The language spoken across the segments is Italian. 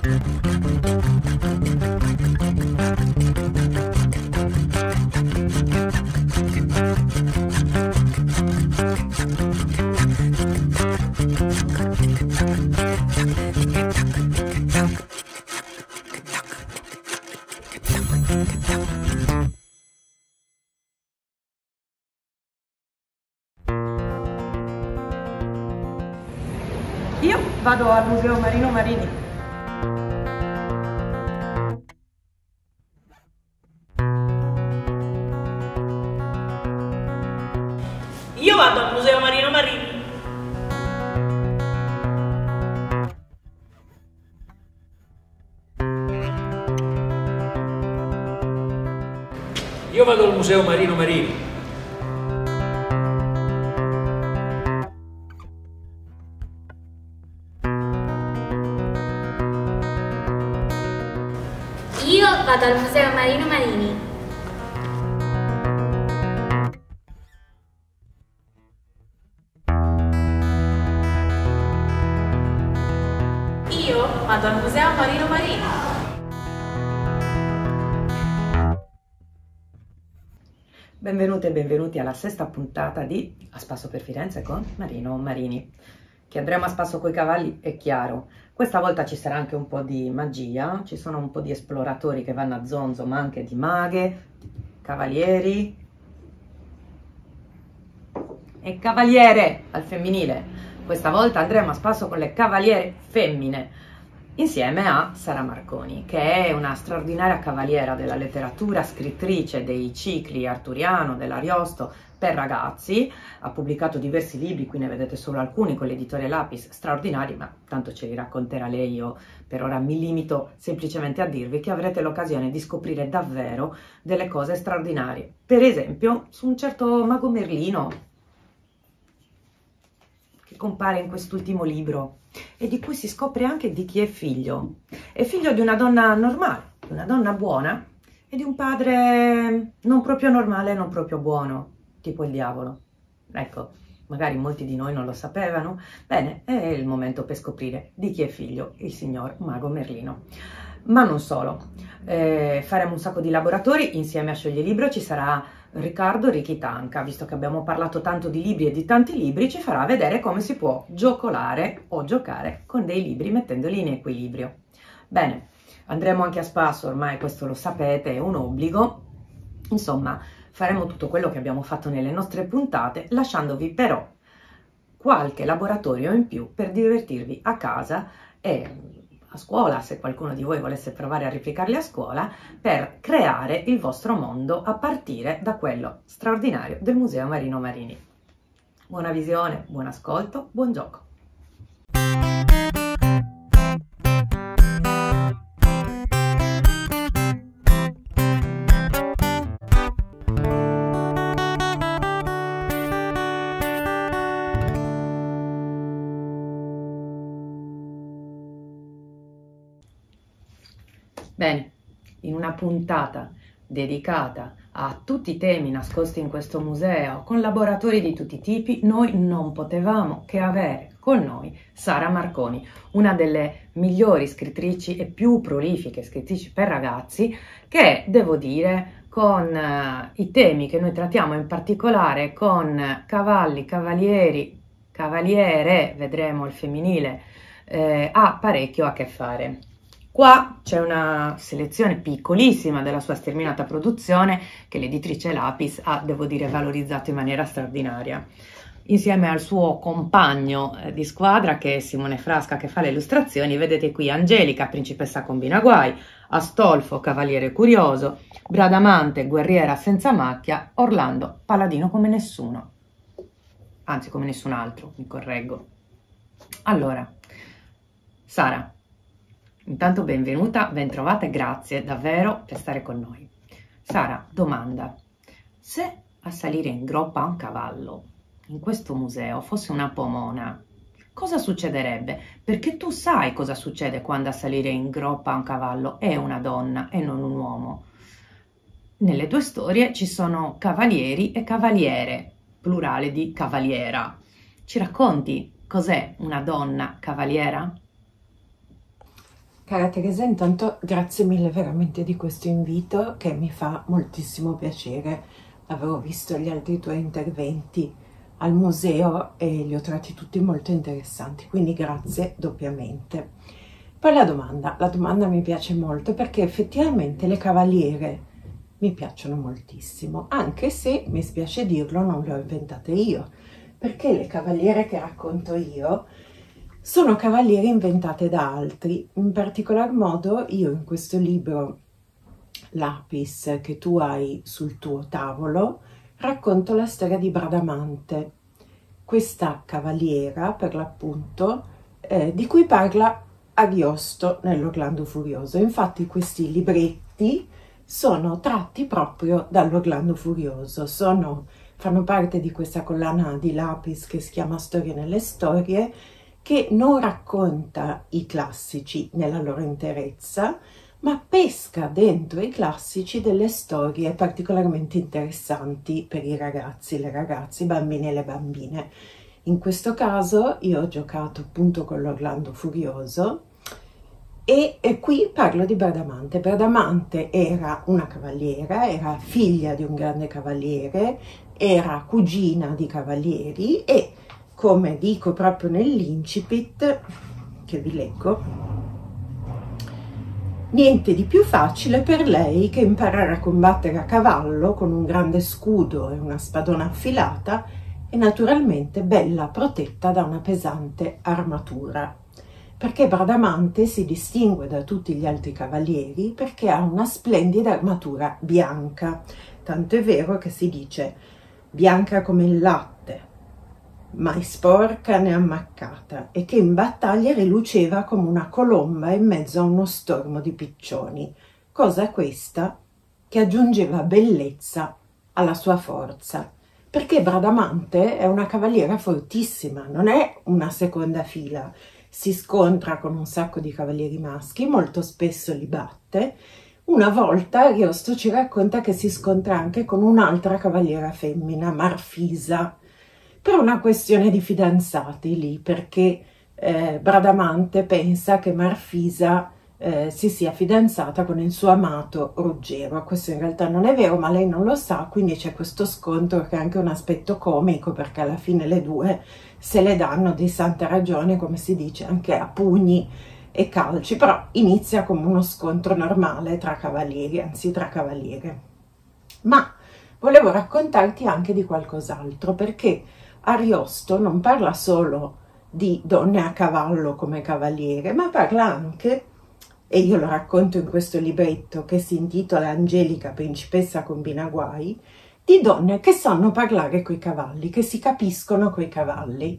Io vado al Museo Marino Marini. Io vado al Museo Marino Marini. Io vado al Museo Marino Marini. Io vado al Museo Marino Marini. Io vado al Museo Marino Marini. Benvenute e benvenuti alla sesta puntata di A Spasso per Firenze con Marino Marini. Che andremo a spasso coi cavalli è chiaro. Questa volta ci sarà anche un po' di magia, ci sono un po' di esploratori che vanno a zonzo, ma anche di maghe, cavalieri e cavaliere al femminile. Questa volta andremo a spasso con le cavaliere femmine, insieme a Sara Marconi, che è una straordinaria cavaliera della letteratura, scrittrice dei cicli Arturiano, dell'Ariosto per ragazzi, ha pubblicato diversi libri, qui ne vedete solo alcuni con l'editore Lapis, straordinari, ma tanto ce li racconterà lei. Io per ora mi limito semplicemente a dirvi che avrete l'occasione di scoprire davvero delle cose straordinarie. Per esempio, su un certo mago Merlino, che compare in quest'ultimo libro, e di cui si scopre anche di chi è figlio. È figlio di una donna normale, di una donna buona, e di un padre non proprio normale, non proprio buono, tipo il diavolo. Ecco, magari molti di noi non lo sapevano. Bene, è il momento per scoprire di chi è figlio il signor mago Merlino. Ma non solo, faremo un sacco di laboratori insieme a Scegli Libro. Ci sarà Riccardo Richitanca, visto che abbiamo parlato tanto di libri e di tanti libri, ci farà vedere come si può giocolare o giocare con dei libri mettendoli in equilibrio. Bene, andremo anche a spasso, ormai questo lo sapete, è un obbligo. Insomma, faremo tutto quello che abbiamo fatto nelle nostre puntate, lasciandovi però qualche laboratorio in più per divertirvi a casa e a scuola, se qualcuno di voi volesse provare a replicarli a scuola, per creare il vostro mondo a partire da quello straordinario del Museo Marino Marini. Buona visione, buon ascolto, buon gioco! Bene, in una puntata dedicata a tutti i temi nascosti in questo museo, con laboratori di tutti i tipi, noi non potevamo che avere con noi Sara Marconi, una delle migliori scrittrici e più prolifiche scrittrici per ragazzi, che devo dire con i temi che noi trattiamo, in particolare con cavalli, cavalieri, cavaliere, vedremo il femminile, ha parecchio a che fare. Qua c'è una selezione piccolissima della sua sterminata produzione che l'editrice Lapis ha, devo dire, valorizzato in maniera straordinaria. Insieme al suo compagno di squadra, che è Simone Frasca, che fa le illustrazioni, vedete qui Angelica, principessa combinaguai, Astolfo, cavaliere curioso, Bradamante, guerriera senza macchia, Orlando, paladino come nessuno. Anzi, come nessun altro, mi correggo. Allora, Sara, intanto benvenuta, bentrovata e grazie davvero per stare con noi. Sara, domanda: se a salire in groppa a un cavallo in questo museo fosse una pomona, cosa succederebbe? Perché tu sai cosa succede quando a salire in groppa a un cavallo è una donna e non un uomo. Nelle tue storie ci sono cavalieri e cavaliere, plurale di cavaliera. Ci racconti cos'è una donna cavaliera? Cara Teresa, intanto grazie mille veramente di questo invito che mi fa moltissimo piacere. Avevo visto gli altri tuoi interventi al museo e li ho trovati tutti molto interessanti, quindi grazie doppiamente. Poi la domanda mi piace molto perché effettivamente le cavaliere mi piacciono moltissimo, anche se, mi spiace dirlo, non le ho inventate io, perché le cavaliere che racconto io sono cavaliere inventate da altri. In particolar modo io in questo libro Lapis che tu hai sul tuo tavolo racconto la storia di Bradamante, questa cavaliera per l'appunto di cui parla Ariosto nell'Orlando Furioso. Infatti questi libretti sono tratti proprio dall'Orlando Furioso, fanno parte di questa collana di Lapis che si chiama Storie nelle storie, che non racconta i classici nella loro interezza, ma pesca dentro i classici delle storie particolarmente interessanti per i ragazzi, le ragazze, i bambini e le bambine. In questo caso io ho giocato appunto con l'Orlando Furioso e qui parlo di Bradamante. Bradamante era una cavaliera, era figlia di un grande cavaliere, era cugina di cavalieri e, come dico proprio nell'incipit, che vi leggo, niente di più facile per lei che imparare a combattere a cavallo con un grande scudo e una spadona affilata e naturalmente bella protetta da una pesante armatura. Perché Bradamante si distingue da tutti gli altri cavalieri perché ha una splendida armatura bianca, tanto è vero che si dice bianca come il latte, mai sporca né ammaccata, e che in battaglia riluceva come una colomba in mezzo a uno stormo di piccioni, cosa questa che aggiungeva bellezza alla sua forza, perché Bradamante è una cavaliera fortissima, non è una seconda fila, si scontra con un sacco di cavalieri maschi, molto spesso li batte. Una volta Ariosto ci racconta che si scontra anche con un'altra cavaliera femmina, Marfisa, per una questione di fidanzati lì, perché Bradamante pensa che Marfisa si sia fidanzata con il suo amato Ruggero. Questo in realtà non è vero, ma lei non lo sa, quindi c'è questo scontro che ha anche un aspetto comico, perché alla fine le due se le danno di santa ragione, come si dice, anche a pugni e calci, però inizia come uno scontro normale tra cavalieri, anzi tra cavaliere. Ma volevo raccontarti anche di qualcos'altro, perché Ariosto non parla solo di donne a cavallo come cavaliere, ma parla anche, e io lo racconto in questo libretto che si intitola Angelica, principessa combina guai, di donne che sanno parlare coi cavalli, che si capiscono coi cavalli.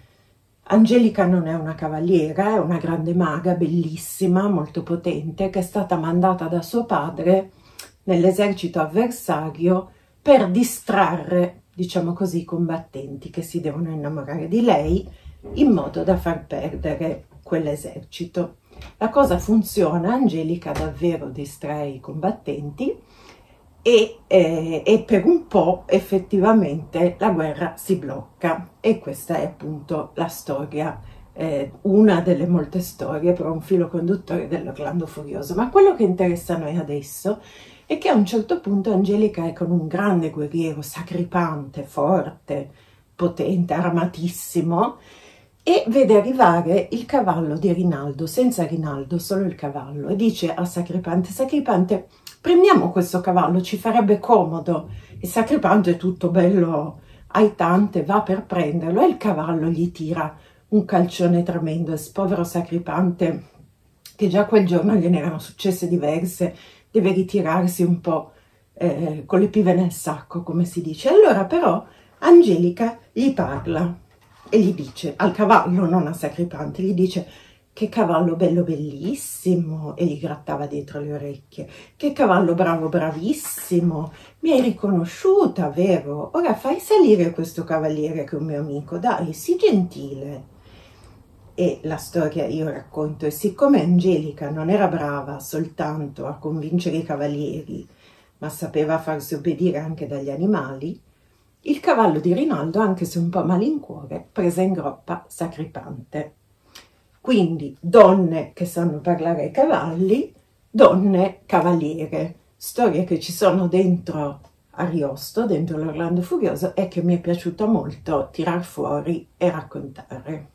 Angelica non è una cavaliera, è una grande maga bellissima, molto potente, che è stata mandata da suo padre nell'esercito avversario per distrarre, diciamo così, i combattenti che si devono innamorare di lei in modo da far perdere quell'esercito. La cosa funziona, Angelica davvero distrae i combattenti e per un po' effettivamente la guerra si blocca, e questa è appunto la storia, una delle molte storie, però un filo conduttore dell'Orlando Furioso. Ma quello che interessa a noi adesso è che a un certo punto Angelica è con un grande guerriero sacripante, forte, potente, armatissimo, e vede arrivare il cavallo di Rinaldo, senza Rinaldo, solo il cavallo, e dice a Sacripante: Sacripante, prendiamo questo cavallo, ci farebbe comodo. Il Sacripante è tutto bello aitante, va per prenderlo e il cavallo gli tira un calcione tremendo, e povero Sacripante, che già quel giorno gliene erano successe diverse, deve ritirarsi un po' con le pive nel sacco, come si dice. Allora però Angelica gli parla e gli dice, al cavallo, non a Sacripante, gli dice: che cavallo bello bellissimo, e gli grattava dietro le orecchie, che cavallo bravo bravissimo, mi hai riconosciuta, vero? Ora fai salire questo cavaliere che è un mio amico, dai, sii gentile. E la storia io racconto, e siccome Angelica non era brava soltanto a convincere i cavalieri, ma sapeva farsi obbedire anche dagli animali, il cavallo di Rinaldo, anche se un po' malincuore, prese in groppa Sacripante. Quindi donne che sanno parlare ai cavalli, donne cavaliere, storie che ci sono dentro Ariosto, dentro l'Orlando Furioso, e che mi è piaciuto molto tirar fuori e raccontare.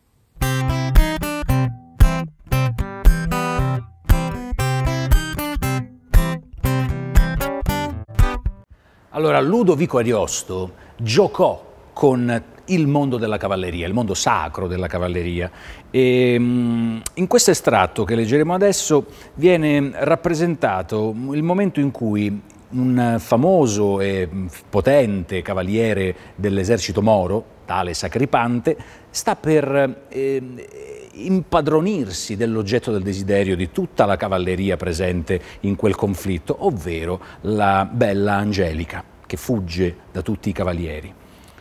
Allora, Ludovico Ariosto giocò con il mondo della cavalleria, il mondo sacro della cavalleria, e in questo estratto che leggeremo adesso viene rappresentato il momento in cui un famoso e potente cavaliere dell'esercito moro, tale Sacripante, sta per impadronirsi dell'oggetto del desiderio di tutta la cavalleria presente in quel conflitto, ovvero la bella Angelica, che fugge da tutti i cavalieri.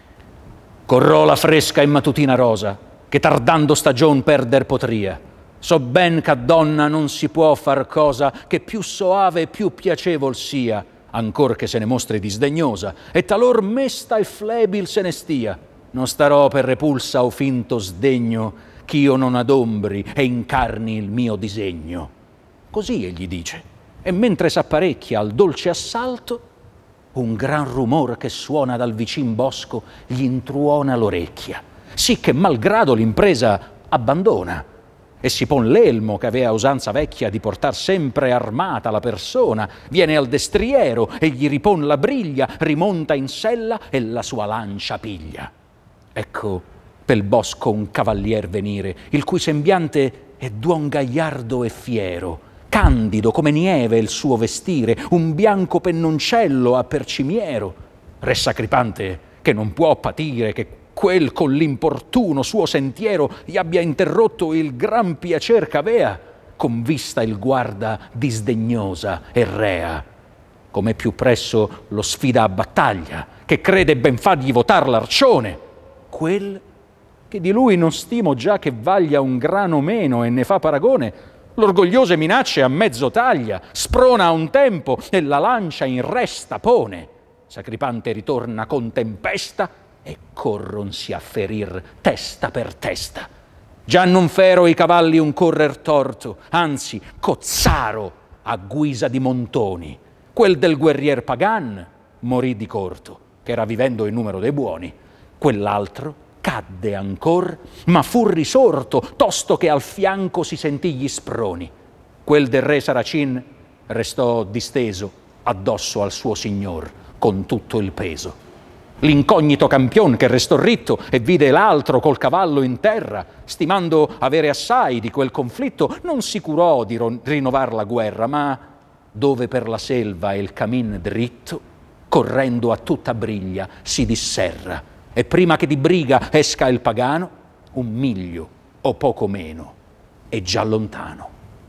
Corrò la fresca e matutina rosa, che tardando stagion perder potria. So ben che a donna non si può far cosa che più soave e più piacevol sia, ancor che se ne mostri disdegnosa, e talor mesta e flebil se ne stia. Non starò per repulsa o finto sdegno, ch'io non adombri e incarni il mio disegno. Così egli dice, e mentre s'apparecchia al dolce assalto, un gran rumor che suona dal vicin bosco gli intruona l'orecchia, sì che malgrado l'impresa abbandona, e si pon l'elmo che avea usanza vecchia di portar sempre armata la persona, viene al destriero e gli ripon la briglia, rimonta in sella e la sua lancia piglia. Ecco pel bosco un cavalier venire, il cui sembiante è d'uom gagliardo e fiero, candido come nieve il suo vestire, un bianco pennoncello ha per cimiero. Re Sacripante, che non può patire che quel con l'importuno suo sentiero gli abbia interrotto il gran piacer c'avea, con vista il guarda disdegnosa e rea. Come più presso lo sfida a battaglia, che crede ben fargli votar l'arcione, quel che di lui non stimo già che vaglia un grano meno e ne fa paragone, l'orgogliose minacce a mezzo taglia, sprona a un tempo e la lancia in resta pone. Sacripante ritorna con tempesta e corronsi a ferir testa per testa. Già non fero i cavalli un correr torto, anzi cozzaro a guisa di montoni. Quel del guerrier Pagan morì di corto, che era vivendo il numero dei buoni. Quell'altro cadde ancor, ma fu risorto, tosto che al fianco si sentì gli sproni. Quel del re Saracin restò disteso addosso al suo signor, con tutto il peso. L'incognito campion che restò ritto e vide l'altro col cavallo in terra, stimando avere assai di quel conflitto, non si curò di rinnovar la guerra, ma dove per la selva il camin dritto, correndo a tutta briglia, si disserra, e prima che di briga esca il pagano, 1 miglio o poco meno è già lontano.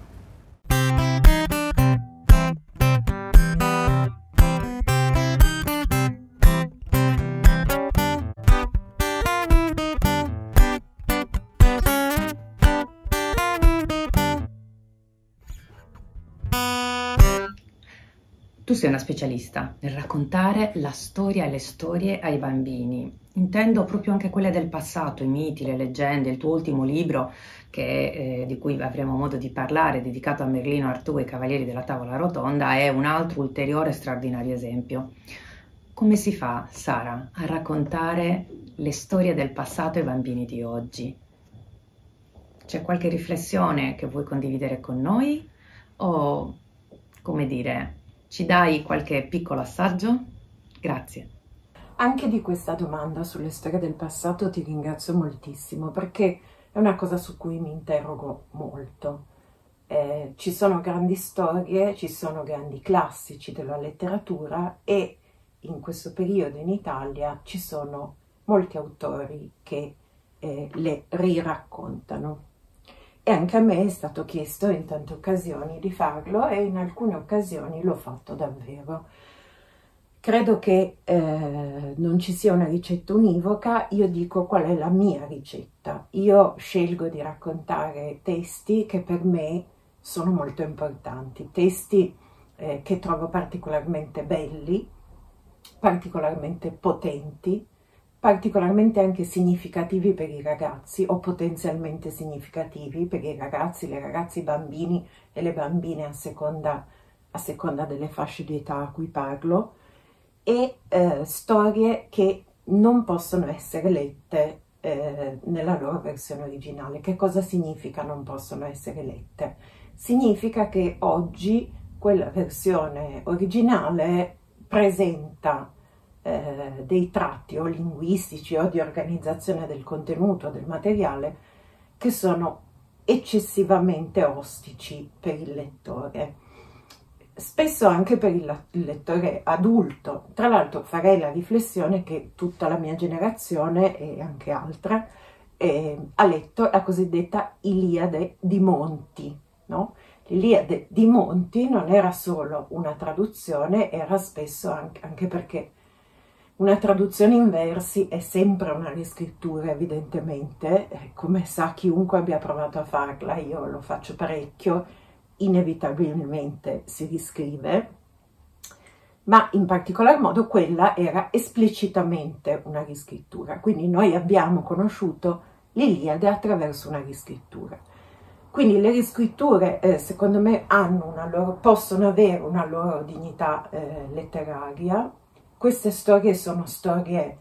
Tu sei una specialista nel raccontare la storia e le storie ai bambini. Intendo proprio anche quelle del passato, i miti, le leggende. Il tuo ultimo libro, di cui avremo modo di parlare, dedicato a Merlino, Artù e i Cavalieri della Tavola Rotonda, è un altro ulteriore straordinario esempio. Come si fa, Sara, a raccontare le storie del passato ai bambini di oggi? C'è qualche riflessione che vuoi condividere con noi? O, come dire, ci dai qualche piccolo assaggio? Grazie. Anche di questa domanda sulle storie del passato ti ringrazio moltissimo, perché è una cosa su cui mi interrogo molto. Ci sono grandi storie, ci sono grandi classici della letteratura e in questo periodo in Italia ci sono molti autori che le riraccontano. E anche a me è stato chiesto in tante occasioni di farlo e in alcune occasioni l'ho fatto davvero. Credo che non ci sia una ricetta univoca, io dico qual è la mia ricetta. Io scelgo di raccontare testi che per me sono molto importanti, testi che trovo particolarmente belli, particolarmente potenti, particolarmente anche significativi per i ragazzi o potenzialmente significativi per i ragazzi, le ragazze, i bambini e le bambine a seconda delle fasce di età a cui parlo, e storie che non possono essere lette nella loro versione originale. Che cosa significa non possono essere lette? Significa che oggi quella versione originale presenta dei tratti o linguistici o di organizzazione del contenuto, del materiale, che sono eccessivamente ostici per il lettore, spesso anche per il lettore adulto. Tra l'altro farei la riflessione che tutta la mia generazione e anche altra ha letto la cosiddetta Iliade di Monti, no? L'Iliade di Monti non era solo una traduzione, era spesso anche perché una traduzione in versi è sempre una riscrittura, evidentemente, come sa chiunque abbia provato a farla, io lo faccio parecchio, inevitabilmente si riscrive, ma in particolar modo quella era esplicitamente una riscrittura, quindi noi abbiamo conosciuto l'Iliade attraverso una riscrittura. Quindi le riscritture, secondo me, possono avere una loro dignità letteraria. Queste storie sono storie,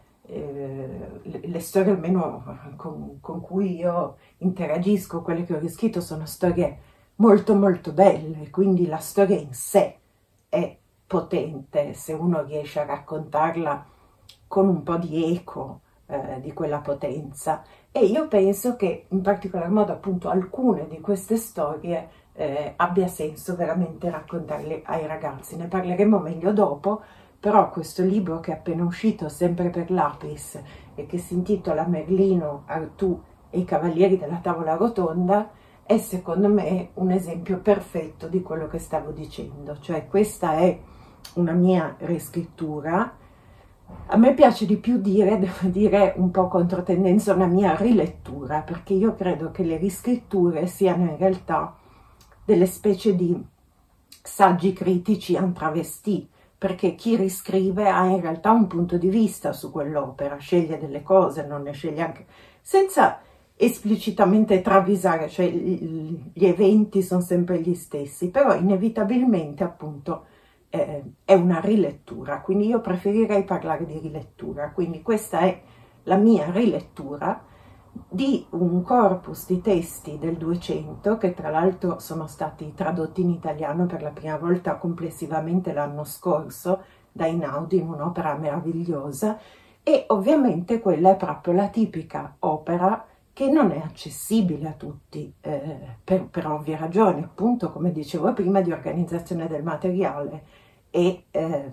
le storie almeno con cui io interagisco, quelle che ho riscritto, sono storie molto molto belle, quindi la storia in sé è potente se uno riesce a raccontarla con un po' di eco di quella potenza. E io penso che in particolar modo appunto alcune di queste storie abbia senso veramente raccontarle ai ragazzi. Ne parleremo meglio dopo, però questo libro che è appena uscito, sempre per Lapis, e che si intitola Merlino, Artù e i Cavalieri della Tavola Rotonda, è secondo me un esempio perfetto di quello che stavo dicendo. Cioè, questa è una mia riscrittura. A me piace di più devo dire un po' controtendenza, una mia rilettura, perché io credo che le riscritture siano in realtà delle specie di saggi critici en travesti, perché chi riscrive ha in realtà un punto di vista su quell'opera, sceglie delle cose, non ne sceglie anche, senza esplicitamente travisare, cioè gli eventi sono sempre gli stessi, però inevitabilmente appunto è una rilettura, quindi io preferirei parlare di rilettura. Quindi questa è la mia rilettura di un corpus di testi del 200 che tra l'altro sono stati tradotti in italiano per la prima volta complessivamente l'anno scorso da Einaudi, in un'opera meravigliosa, e ovviamente quella è proprio la tipica opera che non è accessibile a tutti per ovvie ragioni, appunto, come dicevo prima, di organizzazione del materiale e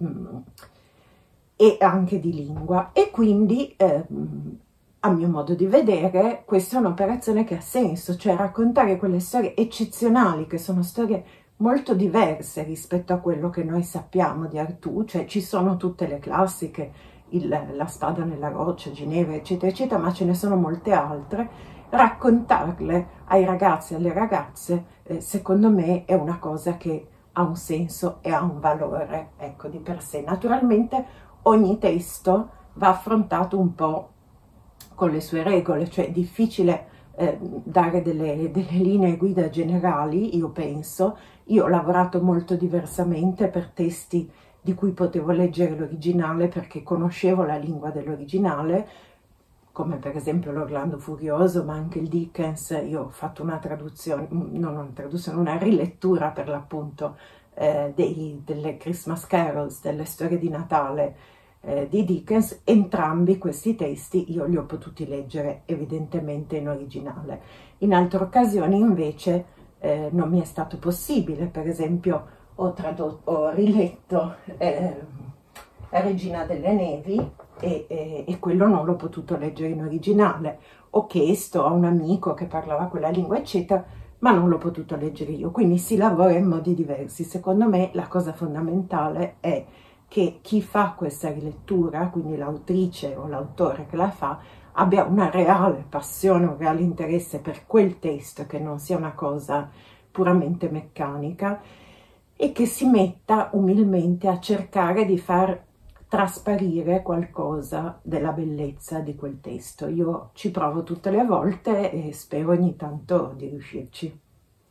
anche di lingua. E quindi a mio modo di vedere questa è un'operazione che ha senso, cioè raccontare quelle storie eccezionali, che sono storie molto diverse rispetto a quello che noi sappiamo di Artù, cioè ci sono tutte le classiche, la spada nella roccia, Ginevra, eccetera, eccetera, ma ce ne sono molte altre. Raccontarle ai ragazzi e alle ragazze, secondo me, è una cosa che ha un senso e ha un valore, ecco, di per sé. Naturalmente ogni testo va affrontato un po' con le sue regole, cioè è difficile dare delle linee guida generali, io penso. Io ho lavorato molto diversamente per testi di cui potevo leggere l'originale perché conoscevo la lingua dell'originale, come per esempio l'Orlando Furioso, ma anche il Dickens. Io ho fatto una traduzione, non una traduzione, una rilettura per l'appunto delle Christmas Carols, delle storie di Natale di Dickens. Entrambi questi testi io li ho potuti leggere evidentemente in originale. In altre occasioni invece non mi è stato possibile. Per esempio ho riletto La Regina delle Nevi e quello non l'ho potuto leggere in originale. Ho chiesto a un amico che parlava quella lingua, eccetera, ma non l'ho potuto leggere io. Quindi si lavora in modi diversi. Secondo me la cosa fondamentale è che chi fa questa rilettura, quindi l'autrice o l'autore che la fa, abbia una reale passione, un reale interesse per quel testo, che non sia una cosa puramente meccanica, e che si metta umilmente a cercare di far trasparire qualcosa della bellezza di quel testo. Io ci provo tutte le volte e spero ogni tanto di riuscirci.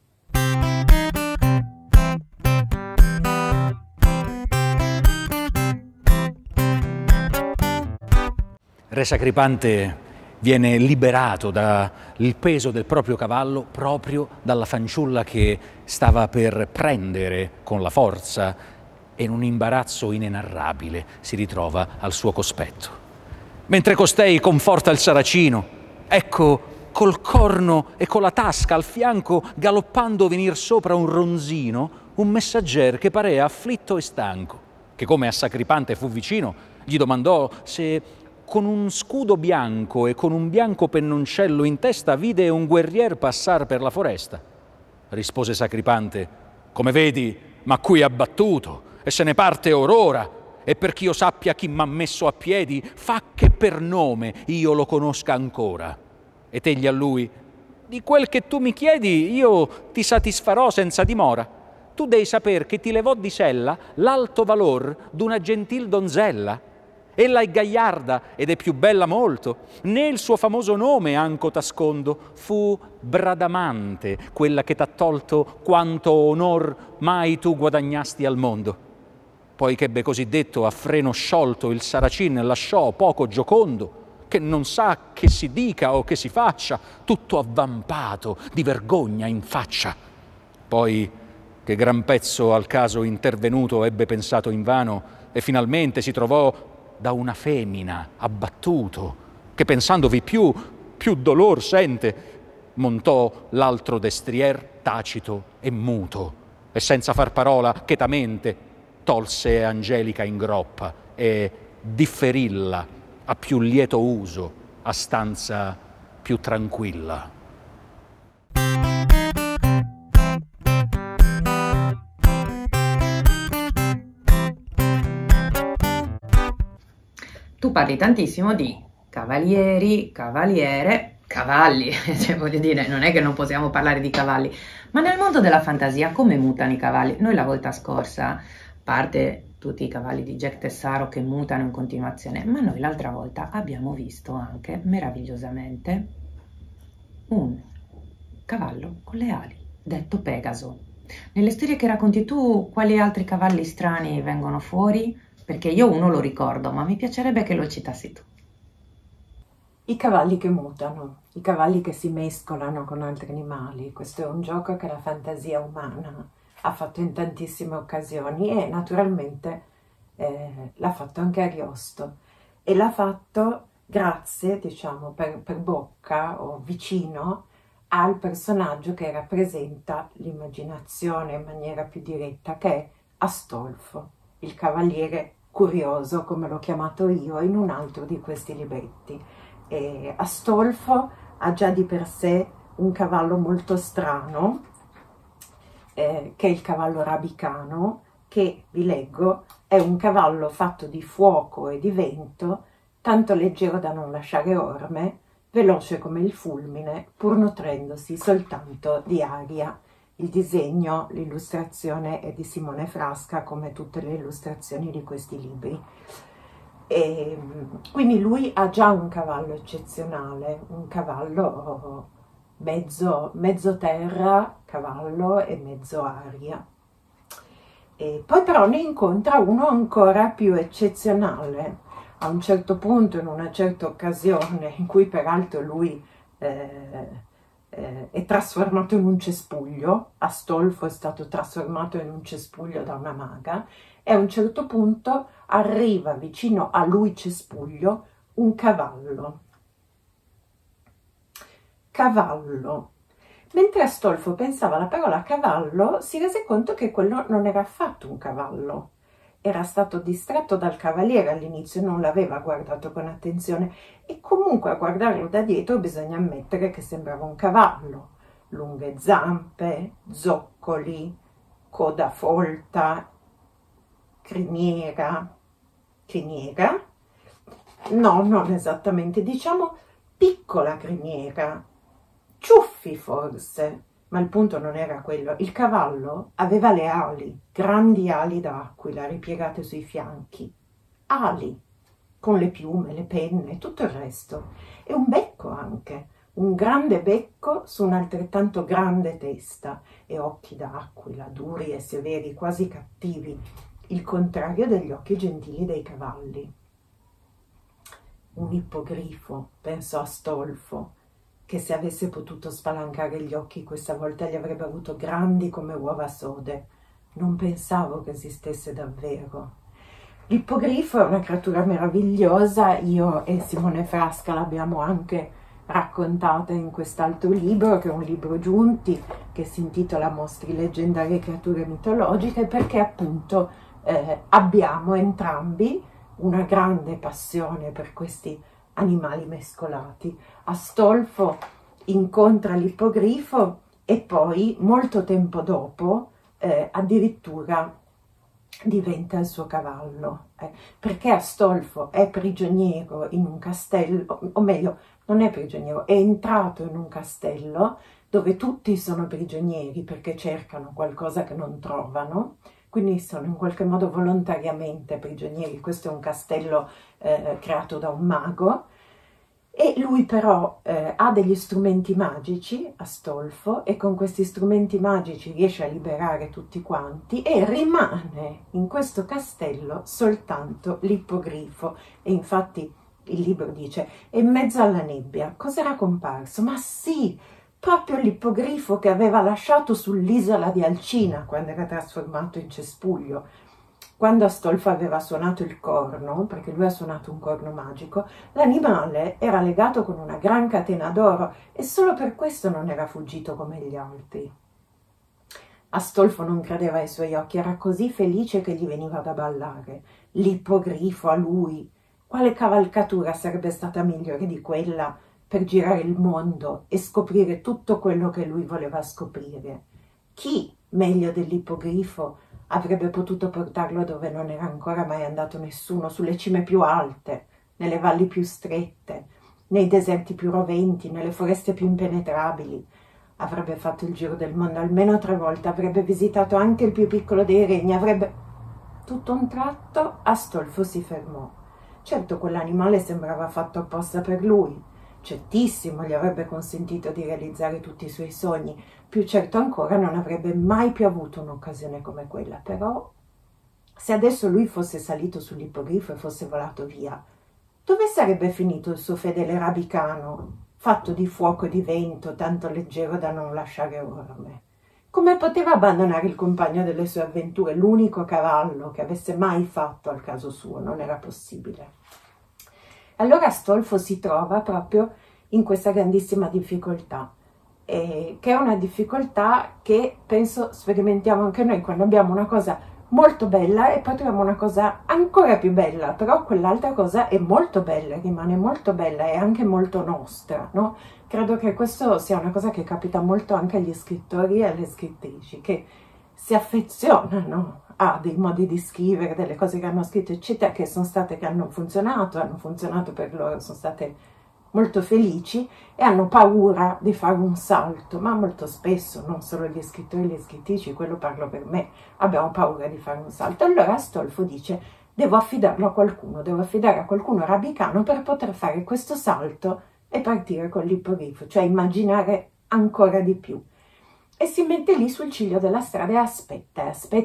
Re Sacripante viene liberato dal peso del proprio cavallo proprio dalla fanciulla che stava per prendere con la forza e in un imbarazzo inenarrabile si ritrova al suo cospetto. Mentre costei conforta il saracino, ecco col corno e con la tasca al fianco galoppando venir sopra un ronzino un messagger che parea afflitto e stanco, che come a Sacripante fu vicino gli domandò se con un scudo bianco e con un bianco pennoncello in testa vide un guerrier passar per la foresta. Rispose Sacripante: come vedi, ma qui abbattuto, e se ne parte or ora, e per ch'io sappia chi m'ha messo a piedi, fa che per nome io lo conosca ancora. E tegli a lui: di quel che tu mi chiedi io ti satisfarò senza dimora. Tu devi saper che ti levò di sella l'alto valor d'una gentil donzella. Ella è gagliarda ed è più bella molto, né il suo famoso nome anco t'ascondo, fu Bradamante, quella che t'ha tolto quanto onor mai tu guadagnasti al mondo. Poi che ebbe così detto a freno sciolto il saracin lasciò poco giocondo, che non sa che si dica o che si faccia, tutto avvampato di vergogna in faccia. Poi che gran pezzo al caso intervenuto ebbe pensato invano e finalmente si trovò da una femmina abbattuto, che pensandovi più dolor sente, montò l'altro destrier tacito e muto, e senza far parola chetamente tolse Angelica in groppa e differilla a più lieto uso, a stanza più tranquilla. Tu parli tantissimo di cavalieri, cavaliere, cavalli, cioè voglio dire, non è che non possiamo parlare di cavalli, ma nel mondo della fantasia come mutano i cavalli? Noi la volta scorsa, a parte tutti i cavalli di Jack Tessaro che mutano in continuazione, ma noi l'altra volta abbiamo visto anche, meravigliosamente, un cavallo con le ali, detto Pegaso. Nelle storie che racconti tu, quali altri cavalli strani vengono fuori? Perché io uno lo ricordo, ma mi piacerebbe che lo citassi tu. I cavalli che mutano, i cavalli che si mescolano con altri animali. Questo è un gioco che la fantasia umana ha fatto in tantissime occasioni e naturalmente l'ha fatto anche Ariosto. E l'ha fatto grazie, diciamo, per bocca o vicino al personaggio che rappresenta l'immaginazione in maniera più diretta, che è Astolfo, il cavaliere curioso, come l'ho chiamato io in un altro di questi libretti. E Astolfo ha già di per sé un cavallo molto strano, che è il cavallo rabicano, che, vi leggo, è un cavallo fatto di fuoco e di vento, tanto leggero da non lasciare orme, veloce come il fulmine, pur nutrendosi soltanto di aria. Il disegno, l'illustrazione è di Simone Frasca, come tutte le illustrazioni di questi libri. E quindi lui ha già un cavallo eccezionale, un cavallo mezzo terra, cavallo e mezzo aria. E poi però ne incontra uno ancora più eccezionale. A un certo punto, in una certa occasione, in cui peraltro lui è trasformato in un cespuglio, Astolfo è stato trasformato in un cespuglio da una maga, e a un certo punto arriva vicino a lui cespuglio un cavallo. Cavallo. Mentre Astolfo pensava alla parola cavallo, si rese conto che quello non era affatto un cavallo. Era stato distratto dal cavaliere all'inizio, non l'aveva guardato con attenzione e comunque a guardarlo da dietro bisogna ammettere che sembrava un cavallo. Lunghe zampe, zoccoli, coda folta, criniera? No, non esattamente, diciamo piccola criniera, ciuffi forse. Ma il punto non era quello. Il cavallo aveva le ali, grandi ali d'aquila ripiegate sui fianchi, ali, con le piume, le penne e tutto il resto, e un becco anche, un grande becco su un'altrettanto grande testa e occhi da aquila, duri e severi, quasi cattivi, il contrario degli occhi gentili dei cavalli. Un ippogrifo, pensò Astolfo, che se avesse potuto spalancare gli occhi questa volta li avrebbe avuto grandi come uova sode. Non pensavo che esistesse davvero. L'ippogrifo è una creatura meravigliosa, io e Simone Frasca l'abbiamo anche raccontata in quest'altro libro, che è un libro giunti, che si intitola Mostri leggendari e creature mitologiche, perché appunto abbiamo entrambi una grande passione per questi animali mescolati. Astolfo incontra l'ippogrifo e poi, molto tempo dopo, addirittura diventa il suo cavallo, perché Astolfo è prigioniero in un castello, o meglio, non è prigioniero, è entrato in un castello dove tutti sono prigionieri perché cercano qualcosa che non trovano, quindi sono in qualche modo volontariamente prigionieri. Questo è un castello creato da un mago, e lui però ha degli strumenti magici, Astolfo, e con questi strumenti magici riesce a liberare tutti quanti, e rimane in questo castello soltanto l'ippogrifo. E infatti il libro dice: e in mezzo alla nebbia cos'era comparso? Ma sì, proprio l'ippogrifo che aveva lasciato sull'isola di Alcina quando era trasformato in cespuglio. Quando Astolfo aveva suonato il corno, perché lui ha suonato un corno magico, l'animale era legato con una gran catena d'oro e solo per questo non era fuggito come gli altri. Astolfo non credeva ai suoi occhi, era così felice che gli veniva da ballare. L'ippogrifo a lui, quale cavalcatura sarebbe stata migliore di quella per girare il mondo e scoprire tutto quello che lui voleva scoprire? Chi, meglio dell'ippogrifo, avrebbe potuto portarlo dove non era ancora mai andato nessuno, sulle cime più alte, nelle valli più strette, nei deserti più roventi, nelle foreste più impenetrabili? Avrebbe fatto il giro del mondo almeno 3 volte, avrebbe visitato anche il più piccolo dei regni, avrebbe... Tutto a un tratto Astolfo si fermò. Certo, quell'animale sembrava fatto apposta per lui. Certissimo gli avrebbe consentito di realizzare tutti i suoi sogni, più certo ancora non avrebbe mai più avuto un'occasione come quella. Però, se adesso lui fosse salito sull'ippogrifo e fosse volato via, dove sarebbe finito il suo fedele Rabicano, fatto di fuoco e di vento, tanto leggero da non lasciare orme? Come poteva abbandonare il compagno delle sue avventure, l'unico cavallo che avesse mai fatto al caso suo? Non era possibile. Allora Astolfo si trova proprio in questa grandissima difficoltà, che è una difficoltà che penso sperimentiamo anche noi quando abbiamo una cosa molto bella e poi troviamo una cosa ancora più bella, però quell'altra cosa è molto bella, rimane molto bella e anche molto nostra, no? Credo che questo sia una cosa che capita molto anche agli scrittori e alle scrittrici, che si affezionano a dei modi di scrivere, delle cose che hanno scritto, eccetera, che hanno funzionato per loro, sono state molto felici e hanno paura di fare un salto, ma molto spesso, non solo gli scrittori e le scrittrici, quello parlo per me, abbiamo paura di fare un salto. Allora Astolfo dice: devo affidarlo a qualcuno, devo affidare a qualcuno Rabicano per poter fare questo salto e partire con l'ippogrifo, cioè immaginare ancora di più. E si mette lì sul ciglio della strada e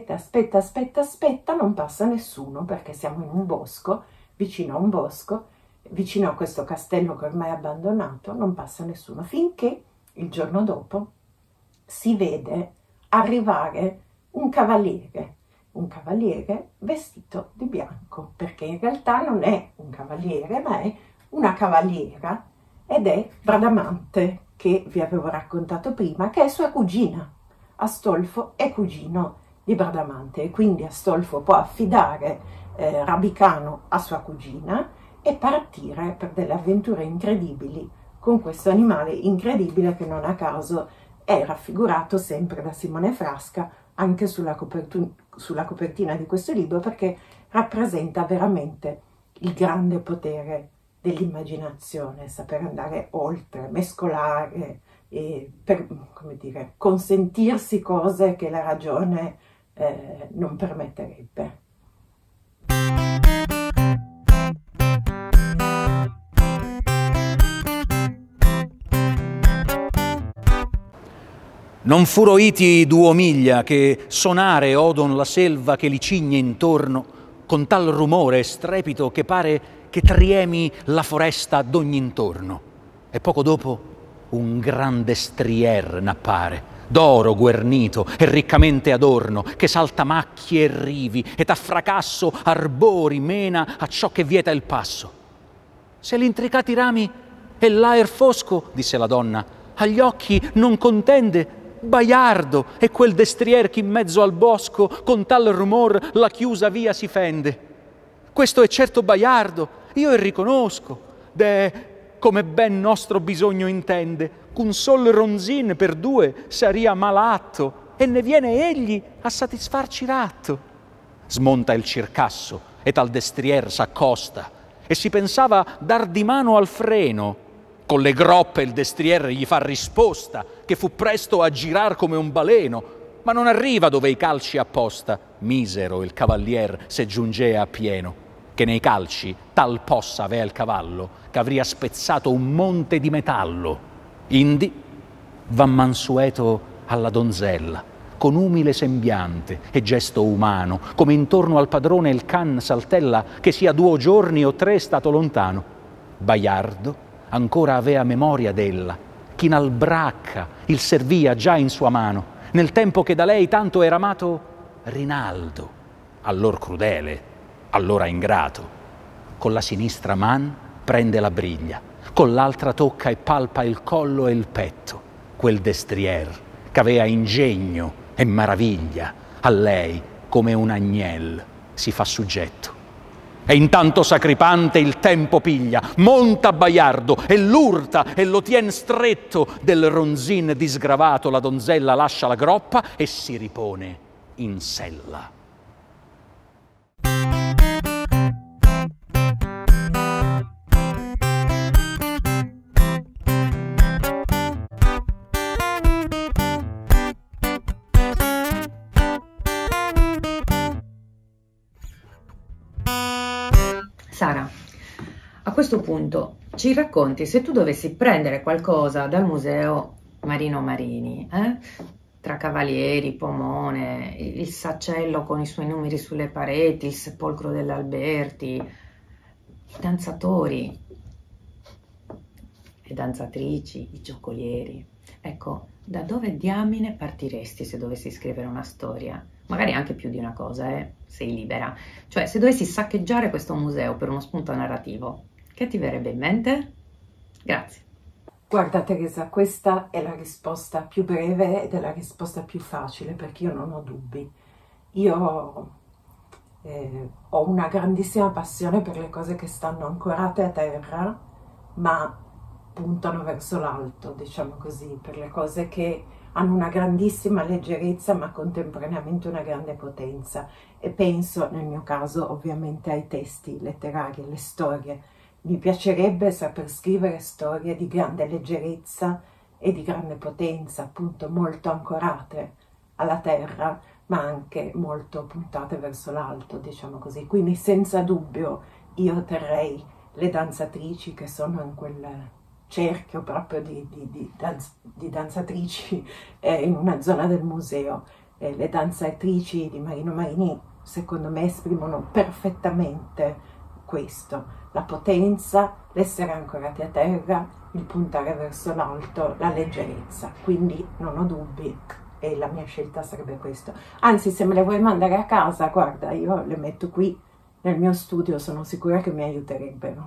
aspetta, non passa nessuno perché siamo in un bosco, vicino a un bosco, vicino a questo castello che ormai è abbandonato, non passa nessuno, finché il giorno dopo si vede arrivare un cavaliere vestito di bianco, perché in realtà non è un cavaliere, ma è una cavaliera, ed è Bradamante, che vi avevo raccontato prima, che è sua cugina. Astolfo è cugino di Bradamante e quindi Astolfo può affidare Rabicano a sua cugina e partire per delle avventure incredibili con questo animale incredibile che non a caso è raffigurato sempre da Simone Frasca anche sulla copertina di questo libro, perché rappresenta veramente il grande potere dell'immaginazione, saper andare oltre, mescolare e per, come dire, consentirsi cose che la ragione non permetterebbe. Non furo iti 2 miglia che sonare odon la selva che li cigne intorno con tal rumore e strepito che pare che triemi la foresta d'ogni intorno. E poco dopo un grande strier n'appare, d'oro guernito e riccamente adorno, che salta macchie e rivi et a fracasso arbori mena a ciò che vieta il passo. Se l'intricati rami e l'aer fosco, disse la donna, agli occhi non contende, baiardo è quel destrier che in mezzo al bosco con tal rumor la chiusa via si fende. Questo è certo baiardo, io il riconosco, come ben nostro bisogno intende, qu'un sol ronzin per 2 saria malatto, e ne viene egli a satisfarci ratto. Smonta il circasso et al destrier s'accosta, e si pensava dar di mano al freno. Con le groppe il destrier gli fa risposta, che fu presto a girar come un baleno, ma non arriva dove i calci apposta. Misero il cavalier se giungea a pieno, che nei calci tal possa avea il cavallo, che avria spezzato un monte di metallo. Indi va mansueto alla donzella, con umile sembiante e gesto umano, come intorno al padrone il can saltella, che sia 2 giorni o 3 stato lontano. Baiardo ancora avea memoria d'ella, chin al bracca il servia già in sua mano, nel tempo che da lei tanto era amato Rinaldo, allor crudele, allora ingrato. Con la sinistra man prende la briglia, con l'altra tocca e palpa il collo e il petto. Quel destrier c'avea ingegno e maraviglia, a lei come un agnel si fa suggetto. E intanto sacripante il tempo piglia, monta baiardo e l'urta e lo tien stretto, del ronzin disgravato la donzella lascia la groppa e si ripone in sella. Sara, a questo punto ci racconti se tu dovessi prendere qualcosa dal museo Marino Marini, tra cavalieri, pomone, il saccello con i suoi numeri sulle pareti, il sepolcro dell'Alberti, i danzatori, le danzatrici, i giocolieri. Ecco, da dove diamine partiresti se dovessi scrivere una storia? Magari anche più di una cosa, sei libera. Cioè, se dovessi saccheggiare questo museo per uno spunto narrativo, che ti verrebbe in mente? Grazie. Guarda Teresa, questa è la risposta più breve ed è la risposta più facile, perché io non ho dubbi. Io ho una grandissima passione per le cose che stanno ancorate a terra, ma puntano verso l'alto, diciamo così, per le cose che hanno una grandissima leggerezza ma contemporaneamente una grande potenza, e penso nel mio caso ovviamente ai testi letterari, alle storie. Mi piacerebbe saper scrivere storie di grande leggerezza e di grande potenza, appunto molto ancorate alla terra ma anche molto puntate verso l'alto, diciamo così. Quindi senza dubbio io terrei le danzatrici che sono in quel cerchio proprio di danzatrici in una zona del museo. Le danzatrici di Marino Marini secondo me esprimono perfettamente questo, la potenza, l'essere ancorati a terra, il puntare verso l'alto, la leggerezza. Quindi non ho dubbi e la mia scelta sarebbe questo. Anzi, se me le vuoi mandare a casa, guarda, io le metto qui nel mio studio, sono sicura che mi aiuterebbero.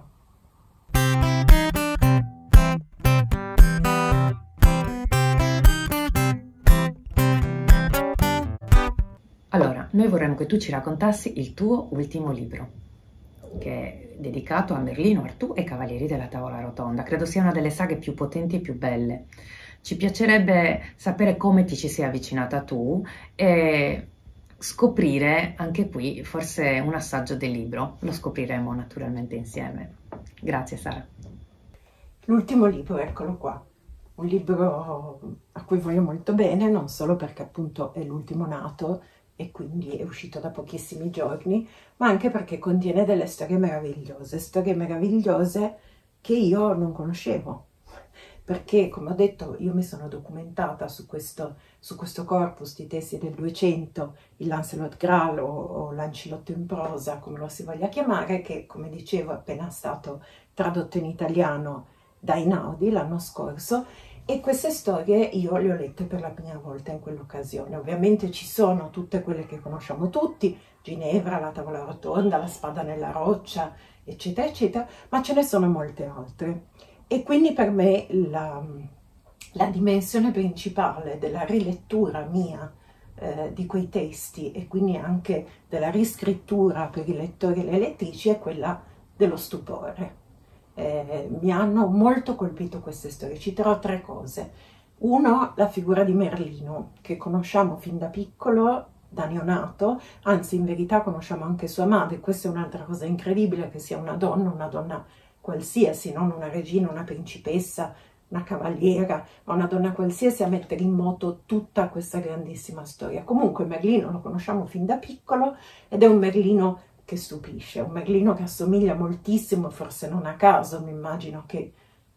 Allora, noi vorremmo che tu ci raccontassi il tuo ultimo libro, che è dedicato a Merlino, Artù e Cavalieri della Tavola Rotonda. Credo sia una delle saghe più potenti e più belle. Ci piacerebbe sapere come ti ci sei avvicinata tu e scoprire anche qui forse un assaggio del libro. Lo scopriremo naturalmente insieme. Grazie Sara. L'ultimo libro, eccolo qua. Un libro a cui voglio molto bene, non solo perché appunto è l'ultimo nato e quindi è uscito da pochissimi giorni, ma anche perché contiene delle storie meravigliose che io non conoscevo, perché, come ho detto, io mi sono documentata su questo corpus di testi del 200, il Lancelot Graal o l'Ancilotto in prosa, come lo si voglia chiamare, che, come dicevo, è appena stato tradotto in italiano da Einaudi l'anno scorso, e queste storie io le ho lette per la prima volta in quell'occasione. Ovviamente ci sono tutte quelle che conosciamo tutti, Ginevra, la tavola rotonda, la spada nella roccia, eccetera, eccetera, ma ce ne sono molte altre. E quindi per me la dimensione principale della rilettura mia di quei testi, e quindi anche della riscrittura per i lettori e le lettrici, è quella dello stupore. Mi hanno molto colpito queste storie. Citerò 3 cose. Uno, la figura di Merlino, che conosciamo fin da piccolo, da neonato, anzi in verità conosciamo anche sua madre. Questa è un'altra cosa incredibile, che sia una donna qualsiasi, non una regina, una principessa, una cavaliera, ma una donna qualsiasi, a mettere in moto tutta questa grandissima storia. Comunque Merlino lo conosciamo fin da piccolo, ed è un Merlino che stupisce, un Merlino che assomiglia moltissimo, forse non a caso, mi immagino che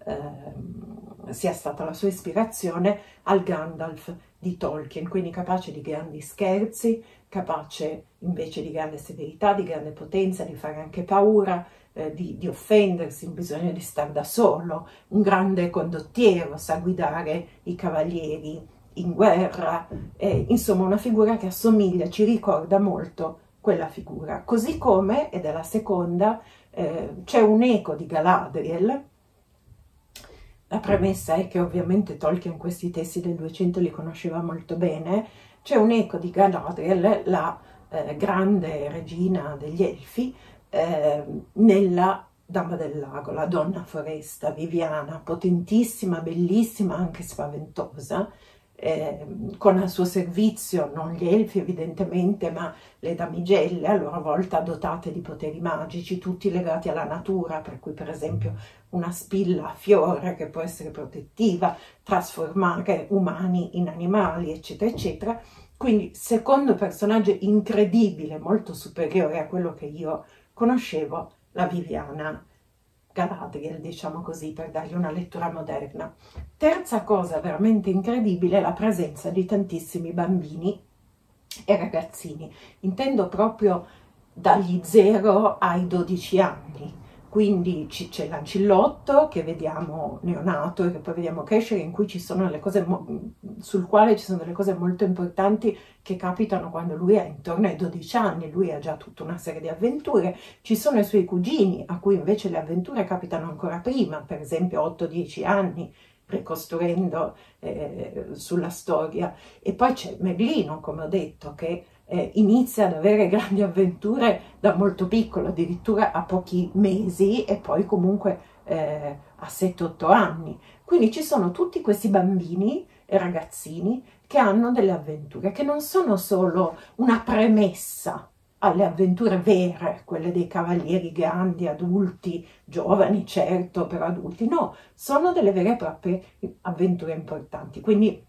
sia stata la sua ispirazione, al Gandalf di Tolkien, quindi capace di grandi scherzi, capace invece di grande severità, di grande potenza, di fare anche paura, di offendersi, in bisogno di star da solo, un grande condottiero, sa guidare i cavalieri in guerra, insomma una figura che assomiglia, ci ricorda molto quella figura. Così come, ed è la seconda, c'è un eco di Galadriel. La premessa è che ovviamente Tolkien questi testi del 200 li conosceva molto bene. C'è un eco di Galadriel, la grande regina degli Elfi, nella Dama del Lago, la donna foresta, Viviana, potentissima, bellissima, anche spaventosa, con al suo servizio non gli elfi evidentemente, ma le damigelle, a loro volta dotate di poteri magici, tutti legati alla natura, per cui per esempio una spilla a fiore che può essere protettiva, trasformare umani in animali, eccetera, eccetera. Quindi secondo personaggio incredibile, molto superiore a quello che io conoscevo, la Viviana Galadriel, diciamo così, per dargli una lettura moderna. Terza cosa veramente incredibile, la presenza di tantissimi bambini e ragazzini. Intendo proprio dagli 0 ai 12 anni. Quindi c'è l'Ancillotto, che vediamo neonato e che poi vediamo crescere, in cui ci sono delle cose sul quale ci sono delle cose molto importanti che capitano quando lui è intorno ai 12 anni, lui ha già tutta una serie di avventure. Ci sono i suoi cugini, a cui invece le avventure capitano ancora prima, per esempio 8-10 anni, ricostruendo sulla storia. E poi c'è Merlino, come ho detto, che inizia ad avere grandi avventure da molto piccolo, addirittura a pochi mesi, e poi comunque a 7-8 anni. Quindi ci sono tutti questi bambini e ragazzini che hanno delle avventure, che non sono solo una premessa alle avventure vere, quelle dei cavalieri grandi, adulti, giovani, certo, però adulti. No, sono delle vere e proprie avventure importanti. Quindi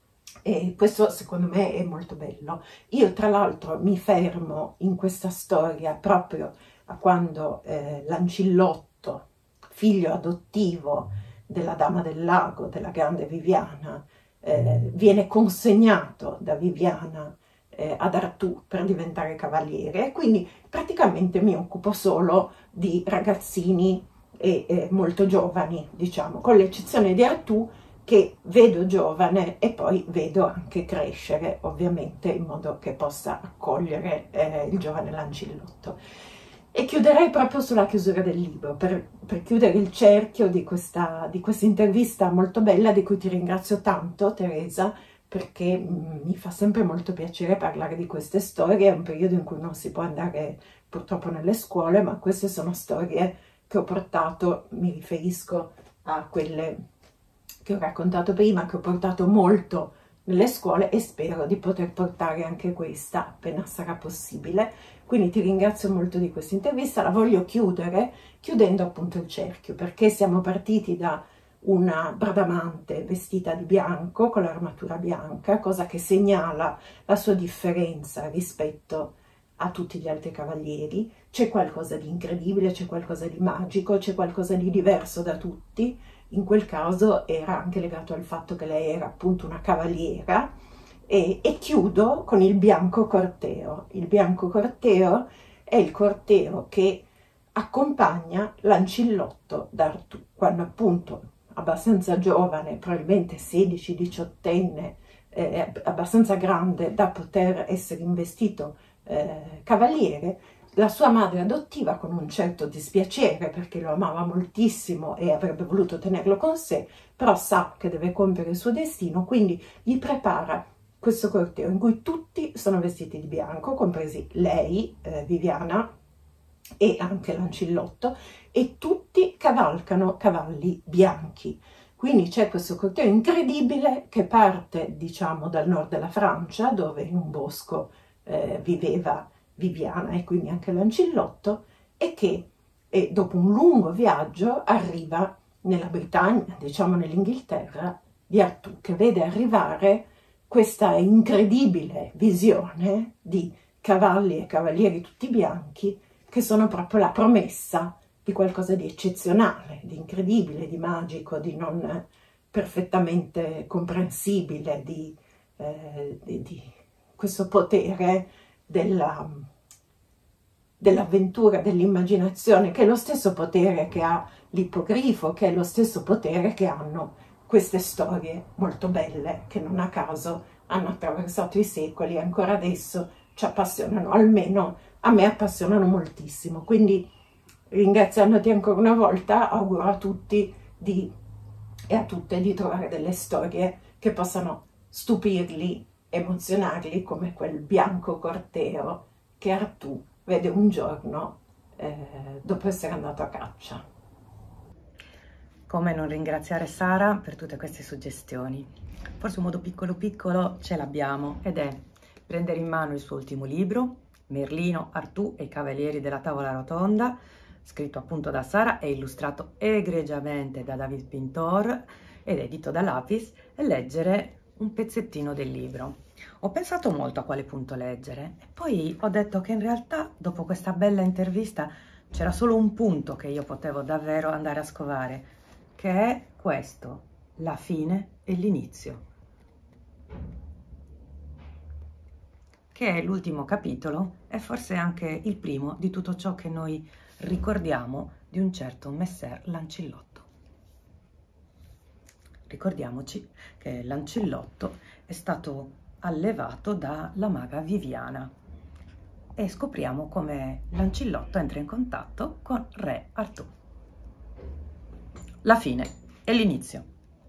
questo secondo me è molto bello. Io tra l'altro mi fermo in questa storia proprio a quando l'Ancillotto, figlio adottivo della Dama del Lago, della grande Viviana, viene consegnato da Viviana ad Artù per diventare cavaliere, e quindi praticamente mi occupo solo di ragazzini molto giovani, diciamo, con l'eccezione di Artù, che vedo giovane e poi vedo anche crescere, ovviamente, in modo che possa accogliere il giovane Lancillotto. E chiuderei proprio sulla chiusura del libro, per chiudere il cerchio di questa intervista molto bella, di cui ti ringrazio tanto, Teresa, perché mi fa sempre molto piacere parlare di queste storie. È un periodo in cui non si può andare purtroppo nelle scuole, ma queste sono storie che ho portato, mi riferisco a quelle che ho raccontato prima, che ho portato molto nelle scuole, e spero di poter portare anche questa appena sarà possibile. Quindi ti ringrazio molto di questa intervista. La voglio chiudere chiudendo appunto il cerchio, perché siamo partiti da una Bradamante vestita di bianco, con l'armatura bianca, cosa che segnala la sua differenza rispetto a tutti gli altri cavalieri. C'è qualcosa di incredibile, c'è qualcosa di magico, c'è qualcosa di diverso da tutti, in quel caso era anche legato al fatto che lei era appunto una cavaliera. E chiudo con il bianco corteo. Il bianco corteo è il corteo che accompagna Lancillotto d'Artù, quando appunto abbastanza giovane, probabilmente 16-18enne, abbastanza grande da poter essere investito cavaliere, la sua madre adottiva, con un certo dispiacere perché lo amava moltissimo e avrebbe voluto tenerlo con sé, però sa che deve compiere il suo destino, quindi gli prepara questo corteo in cui tutti sono vestiti di bianco, compresi lei, Viviana, e anche Lancillotto, e tutti cavalcano cavalli bianchi. Quindi c'è questo corteo incredibile che parte, diciamo, dal nord della Francia, dove in un bosco viveva Viviana e quindi anche Lancillotto, e che dopo un lungo viaggio arriva nella Britannia, diciamo nell'Inghilterra di Artù, che vede arrivare questa incredibile visione di cavalli e cavalieri tutti bianchi, che sono proprio la promessa di qualcosa di eccezionale, di incredibile, di magico, di non perfettamente comprensibile, di questo potere dell'avventura, dell'immaginazione, che è lo stesso potere che ha l'ippogrifo, che è lo stesso potere che hanno queste storie molto belle, che non a caso hanno attraversato i secoli e ancora adesso ci appassionano, almeno a me appassionano moltissimo. Quindi, ringraziandoti ancora una volta, auguro a tutti e a tutte di trovare delle storie che possano stupirli, emozionarli, come quel bianco corteo che Artù vede un giorno dopo essere andato a caccia. Come non ringraziare Sara per tutte queste suggestioni? Forse un modo piccolo ce l'abbiamo, ed è prendere in mano il suo ultimo libro, Merlino, Artù e i Cavalieri della Tavola Rotonda, scritto appunto da Sara e illustrato egregiamente da David Pintor ed edito da Lapis, e leggere un pezzettino del libro. Ho pensato molto a quale punto leggere e poi ho detto che in realtà dopo questa bella intervista c'era solo un punto che io potevo davvero andare a scovare, che è questo: la fine e l'inizio, che è l'ultimo capitolo e forse anche il primo di tutto ciò che noi ricordiamo di un certo Messer Lancillotto. Ricordiamoci che Lancillotto è stato allevato dalla maga Viviana e scopriamo come Lancillotto entra in contatto con Re Artù. La fine e l'inizio.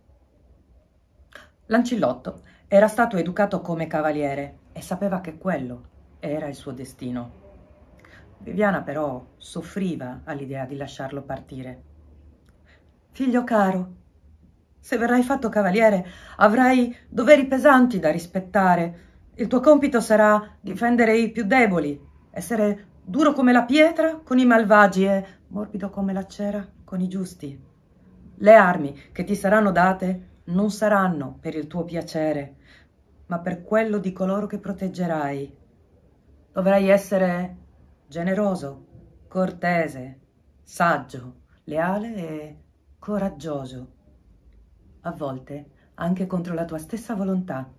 Lancillotto era stato educato come cavaliere e sapeva che quello era il suo destino. Viviana però soffriva all'idea di lasciarlo partire. Figlio caro, se verrai fatto cavaliere avrai doveri pesanti da rispettare. Il tuo compito sarà difendere i più deboli, essere duro come la pietra con i malvagi e morbido come la cera con i giusti. Le armi che ti saranno date non saranno per il tuo piacere, ma per quello di coloro che proteggerai. Dovrai essere generoso, cortese, saggio, leale e coraggioso, a volte anche contro la tua stessa volontà.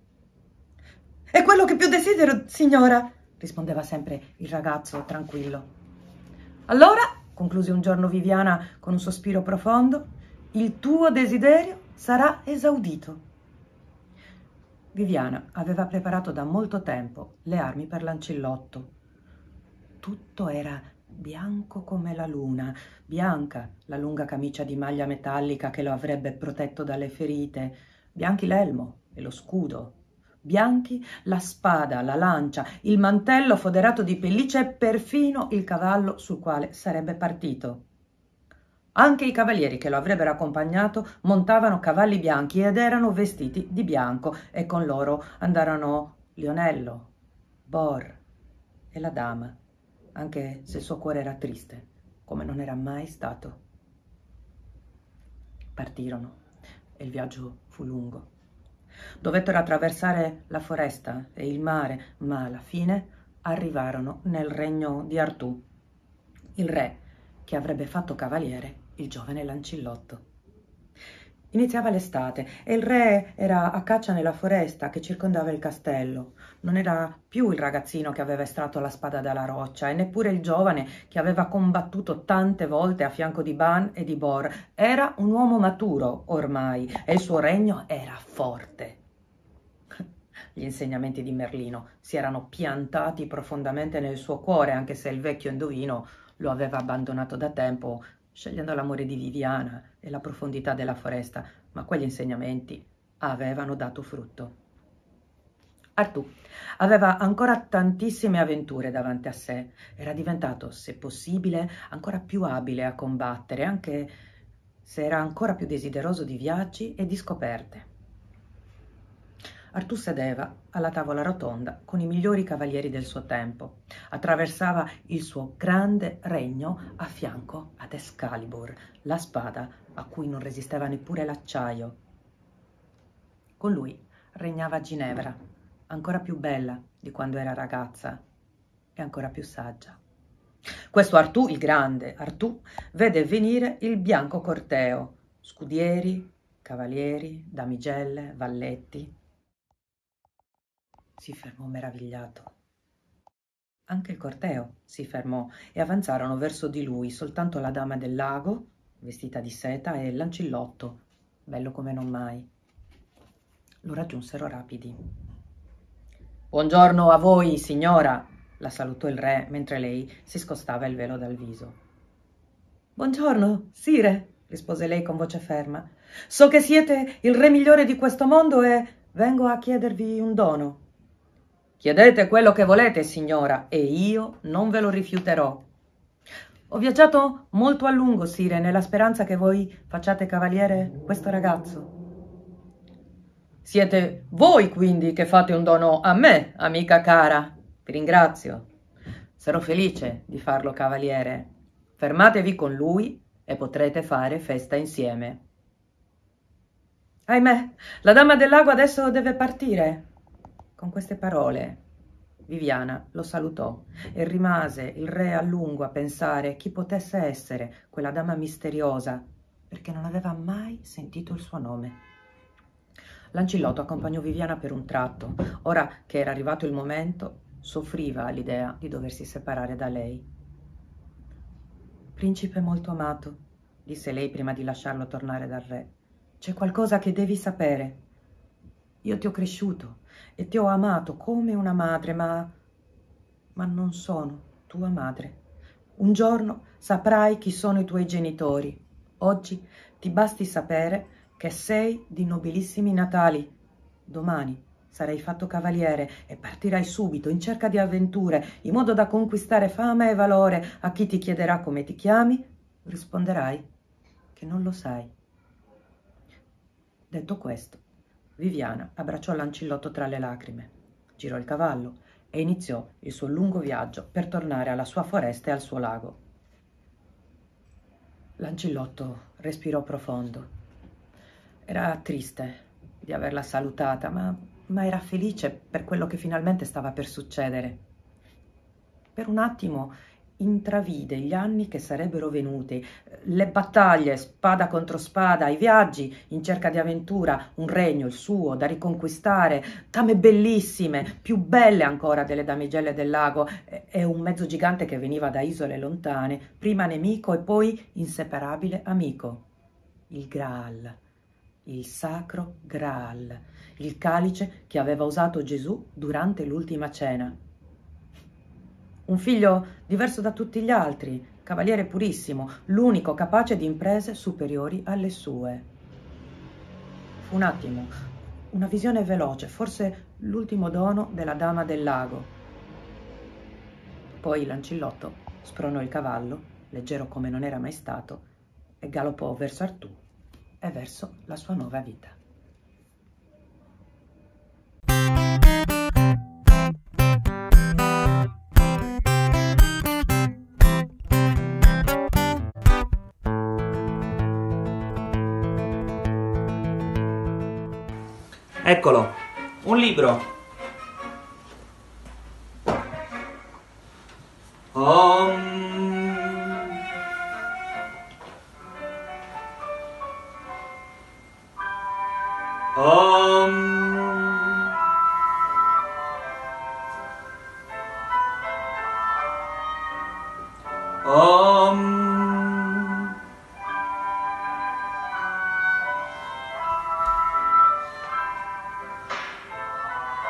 È quello che più desidero, signora, rispondeva sempre il ragazzo tranquillo. Allora, concluse un giorno Viviana con un sospiro profondo, il tuo desiderio sarà esaudito. Viviana aveva preparato da molto tempo le armi per Lancillotto. Tutto era bianco come la luna, bianca la lunga camicia di maglia metallica che lo avrebbe protetto dalle ferite, bianchi l'elmo e lo scudo, bianchi la spada, la lancia, il mantello foderato di pelliccia e perfino il cavallo sul quale sarebbe partito. Anche i cavalieri che lo avrebbero accompagnato montavano cavalli bianchi ed erano vestiti di bianco, e con loro andarono Lionello, Bor e la dama, anche se il suo cuore era triste, come non era mai stato. Partirono e il viaggio fu lungo. Dovettero attraversare la foresta e il mare, ma alla fine arrivarono nel regno di Artù, il re che avrebbe fatto cavaliere il giovane Lancillotto. Iniziava l'estate e il re era a caccia nella foresta che circondava il castello. Non era più il ragazzino che aveva estratto la spada dalla roccia e neppure il giovane che aveva combattuto tante volte a fianco di Ban e di Bor. Era un uomo maturo ormai e il suo regno era forte. Gli insegnamenti di Merlino si erano piantati profondamente nel suo cuore, anche se il vecchio indovino lo aveva abbandonato da tempo, scegliendo l'amore di Viviana e la profondità della foresta, ma quegli insegnamenti avevano dato frutto. Artù aveva ancora tantissime avventure davanti a sé, era diventato, se possibile, ancora più abile a combattere, anche se era ancora più desideroso di viaggi e di scoperte. Artù sedeva alla tavola rotonda con i migliori cavalieri del suo tempo. Attraversava il suo grande regno a fianco ad Excalibur, la spada a cui non resisteva neppure l'acciaio. Con lui regnava Ginevra, ancora più bella di quando era ragazza e ancora più saggia. Questo Artù, il grande Artù, vede venire il bianco corteo, scudieri, cavalieri, damigelle, valletti. Si fermò meravigliato. Anche il corteo si fermò e avanzarono verso di lui soltanto la dama del lago, vestita di seta, e Lancillotto, bello come non mai. Lo raggiunsero rapidi. «Buongiorno a voi, signora!» la salutò il re mentre lei si scostava il velo dal viso. «Buongiorno, sire!» rispose lei con voce ferma. «So che siete il re migliore di questo mondo e vengo a chiedervi un dono». «Chiedete quello che volete, signora, e io non ve lo rifiuterò». «Ho viaggiato molto a lungo, sire, nella speranza che voi facciate cavaliere questo ragazzo». «Siete voi, quindi, che fate un dono a me, amica cara. Vi ringrazio. Sarò felice di farlo cavaliere. Fermatevi con lui e potrete fare festa insieme». «Ahimè, la dama del lago adesso deve partire». Con queste parole Viviana lo salutò e rimase il re a lungo a pensare chi potesse essere quella dama misteriosa, perché non aveva mai sentito il suo nome. Lancillotto accompagnò Viviana per un tratto. Ora che era arrivato il momento, soffriva all'idea di doversi separare da lei. «Principe molto amato», disse lei prima di lasciarlo tornare dal re, «c'è qualcosa che devi sapere. Io ti ho cresciuto e ti ho amato come una madre, ma non sono tua madre. Un giorno saprai chi sono i tuoi genitori. Oggi ti basti sapere che sei di nobilissimi natali. Domani sarai fatto cavaliere e partirai subito in cerca di avventure, in modo da conquistare fama e valore. A chi ti chiederà come ti chiami, risponderai che non lo sai». Detto questo, Viviana abbracciò Lancillotto tra le lacrime, girò il cavallo e iniziò il suo lungo viaggio per tornare alla sua foresta e al suo lago. Lancillotto respirò profondo. Era triste di averla salutata, ma era felice per quello che finalmente stava per succedere. Per un attimo intravide gli anni che sarebbero venuti, le battaglie spada contro spada, i viaggi in cerca di avventura, un regno, il suo, da riconquistare, dame bellissime, più belle ancora delle damigelle del lago, e un mezzo gigante che veniva da isole lontane, prima nemico e poi inseparabile amico. Il Graal, il sacro Graal, il calice che aveva usato Gesù durante l'ultima cena. Un figlio diverso da tutti gli altri, cavaliere purissimo, l'unico capace di imprese superiori alle sue. Fu un attimo, una visione veloce, forse l'ultimo dono della dama del lago. Poi Lancillotto spronò il cavallo, leggero come non era mai stato, e galoppò verso Artù e verso la sua nuova vita. Eccolo, un libro.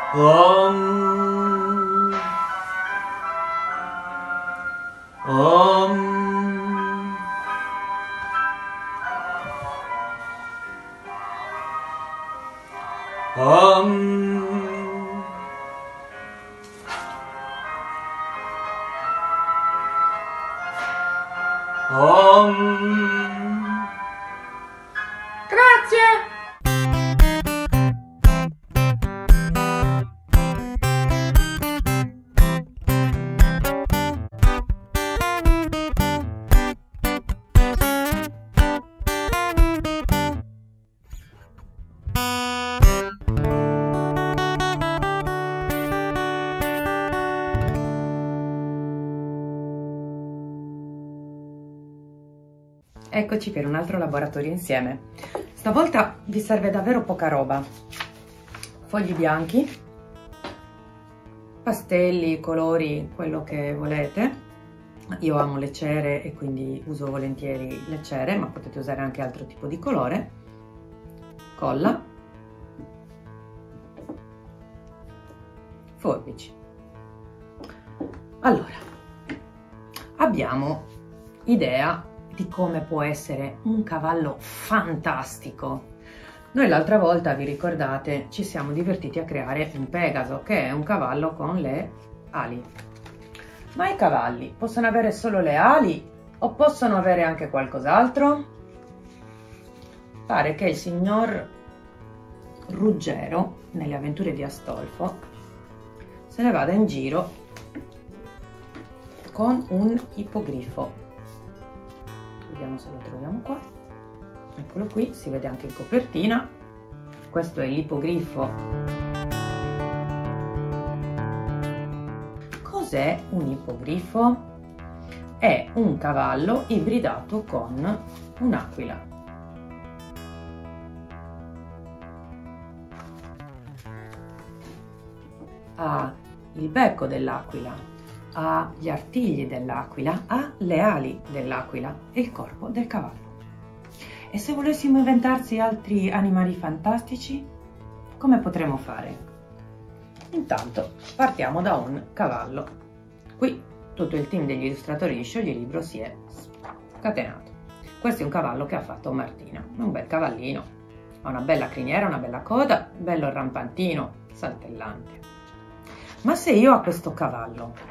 Om. Om. Om. Om. Grazie! Eccoci per un altro laboratorio insieme. Stavolta vi serve davvero poca roba. Fogli bianchi, pastelli, colori, quello che volete. Io amo le cere e quindi uso volentieri le cere, ma potete usare anche altro tipo di colore. Colla, forbici. Allora, abbiamo idea di come può essere un cavallo fantastico. Noi l'altra volta, vi ricordate, ci siamo divertiti a creare un Pegaso, che è un cavallo con le ali. Ma i cavalli possono avere solo le ali o possono avere anche qualcos'altro? Pare che il signor Ruggero, nelle avventure di Astolfo, se ne vada in giro con un ippogrifo. Vediamo se lo troviamo qua. Eccolo qui, si vede anche in copertina. Questo è l'ippogrifo. Cos'è un ippogrifo? È un cavallo ibridato con un'aquila. Ha il becco dell'aquila, ha gli artigli dell'aquila, ha le ali dell'aquila e il corpo del cavallo. E se volessimo inventarsi altri animali fantastici, come potremmo fare? Intanto partiamo da un cavallo. Qui tutto il team degli illustratori di Scioglilibro si è scatenato. Questo è un cavallo che ha fatto Martina, un bel cavallino. Ha una bella criniera, una bella coda, bello rampantino, saltellante. Ma se io a questo cavallo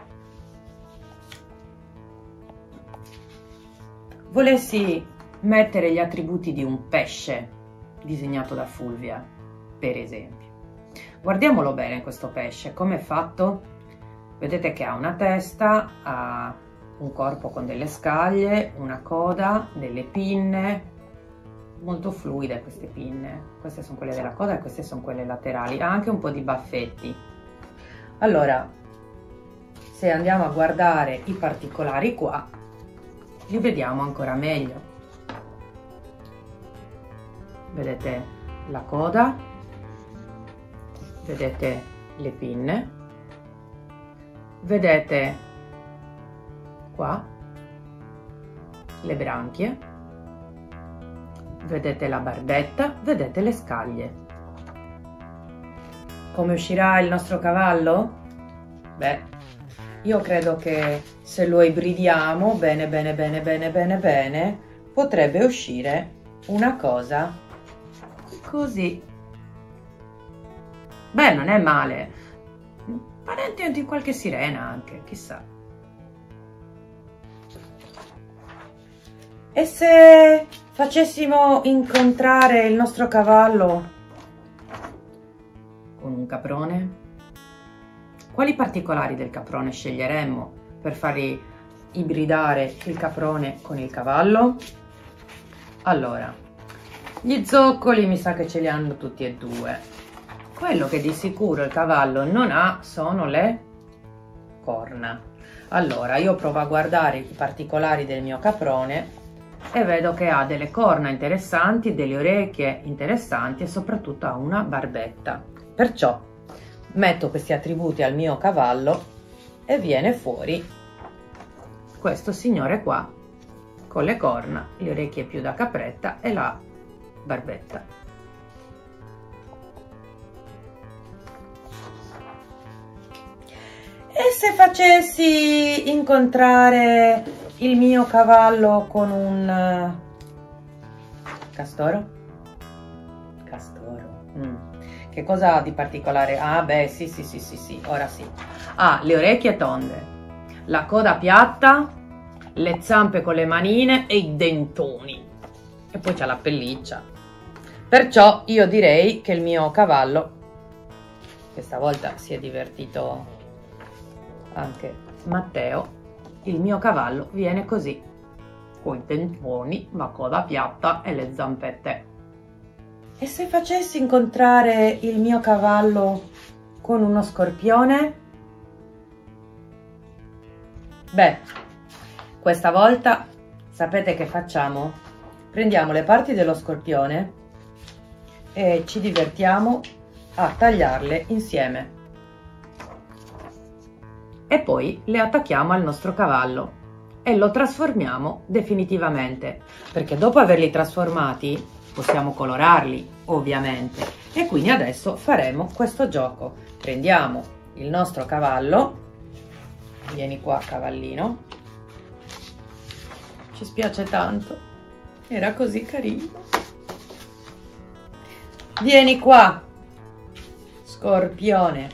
volessi mettere gli attributi di un pesce disegnato da Fulvia, per esempio. Guardiamolo bene questo pesce, come è fatto? Vedete che ha una testa, ha un corpo con delle scaglie, una coda, delle pinne, molto fluide queste pinne. Queste sono quelle della coda e queste sono quelle laterali. Ha anche un po' di baffetti. Allora, se andiamo a guardare i particolari qua, li vediamo ancora meglio. Vedete la coda, vedete le pinne, vedete qua le branchie, vedete la barbetta, vedete le scaglie. Come uscirà il nostro cavallo? Beh, io credo che se lo ibridiamo bene, potrebbe uscire una cosa così. Beh, non è male. Parente di qualche sirena anche, chissà. E se facessimo incontrare il nostro cavallo con un caprone? Quali particolari del caprone sceglieremmo per far ibridare il caprone con il cavallo? Allora, gli zoccoli mi sa che ce li hanno tutti e due. Quello che di sicuro il cavallo non ha sono le corna. Allora, io provo a guardare i particolari del mio caprone e vedo che ha delle corna interessanti, delle orecchie interessanti e soprattutto ha una barbetta. Perciò metto questi attributi al mio cavallo e viene fuori questo signore qua con le corna, le orecchie più da capretta e la barbetta. se facessi incontrare il mio cavallo con un castoro? Castoro. Che cosa ha di particolare? Ah, beh, sì, ora sì. Ha le orecchie tonde, la coda piatta, le zampe con le manine e i dentoni. E poi c'ha la pelliccia. Perciò io direi che il mio cavallo, che stavolta si è divertito anche Matteo, il mio cavallo viene così, con i dentoni, la coda piatta e le zampette. E se facessi incontrare il mio cavallo con uno scorpione? Beh, questa volta sapete che facciamo? Prendiamo le parti dello scorpione e ci divertiamo a tagliarle insieme. E poi le attacchiamo al nostro cavallo e lo trasformiamo definitivamente, perché dopo averli trasformati possiamo colorarli, ovviamente. E quindi adesso faremo questo gioco. Prendiamo il nostro cavallo, vieni qua cavallino, ci spiace tanto, era così carino. Vieni qua, scorpione.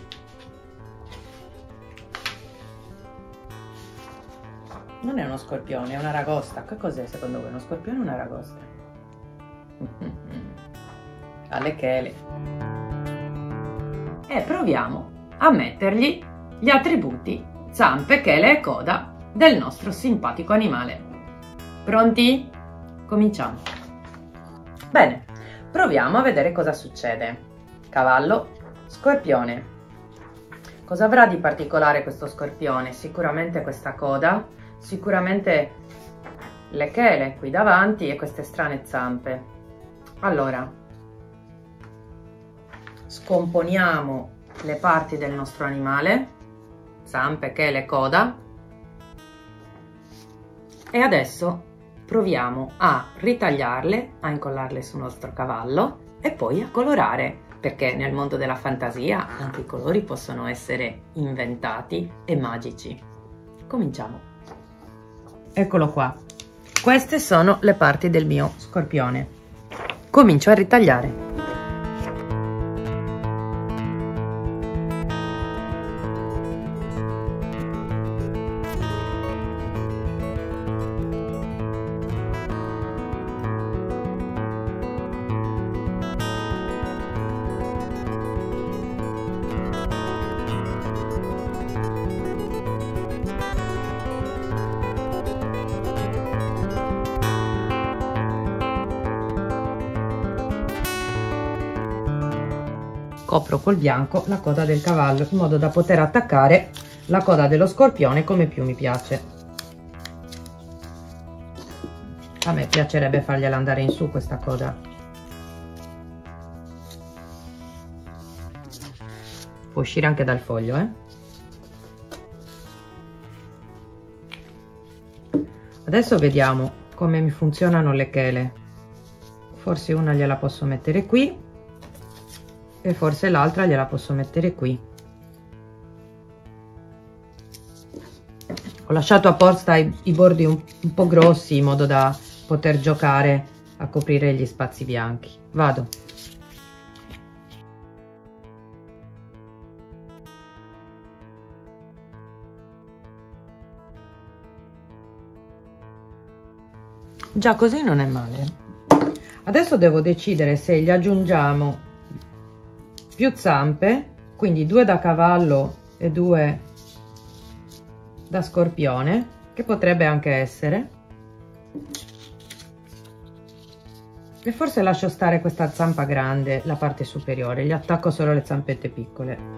Non è uno scorpione, è una ragosta. Che cos'è secondo voi? Uno scorpione o una ragosta? Alle chele. E proviamo a mettergli gli attributi zampe, chele e coda del nostro simpatico animale. Pronti? Cominciamo. Bene, proviamo a vedere cosa succede. Cavallo, scorpione. Cosa avrà di particolare questo scorpione? Sicuramente questa coda, sicuramente le chele qui davanti e queste strane zampe. Allora, scomponiamo le parti del nostro animale, zampe, chele, coda, e adesso proviamo a ritagliarle, a incollarle sul nostro cavallo e poi a colorare, perché nel mondo della fantasia anche i colori possono essere inventati e magici. Cominciamo. Eccolo qua. Queste sono le parti del mio scorpione. Comincio a ritagliare. Copro col bianco la coda del cavallo in modo da poter attaccare la coda dello scorpione come più mi piace. A me piacerebbe fargliela andare in su questa coda. Può uscire anche dal foglio, Adesso vediamo come mi funzionano le chele. Forse una gliela posso mettere qui e forse l'altra gliela posso mettere qui. Ho lasciato apposta i bordi un po' grossi in modo da poter giocare a coprire gli spazi bianchi. Vado. Già così non è male. Adesso devo decidere se gli aggiungiamo più zampe, quindi 2 da cavallo e 2 da scorpione, che potrebbe anche essere, e forse lascio stare questa zampa grande, la parte superiore, gli attacco solo le zampette piccole.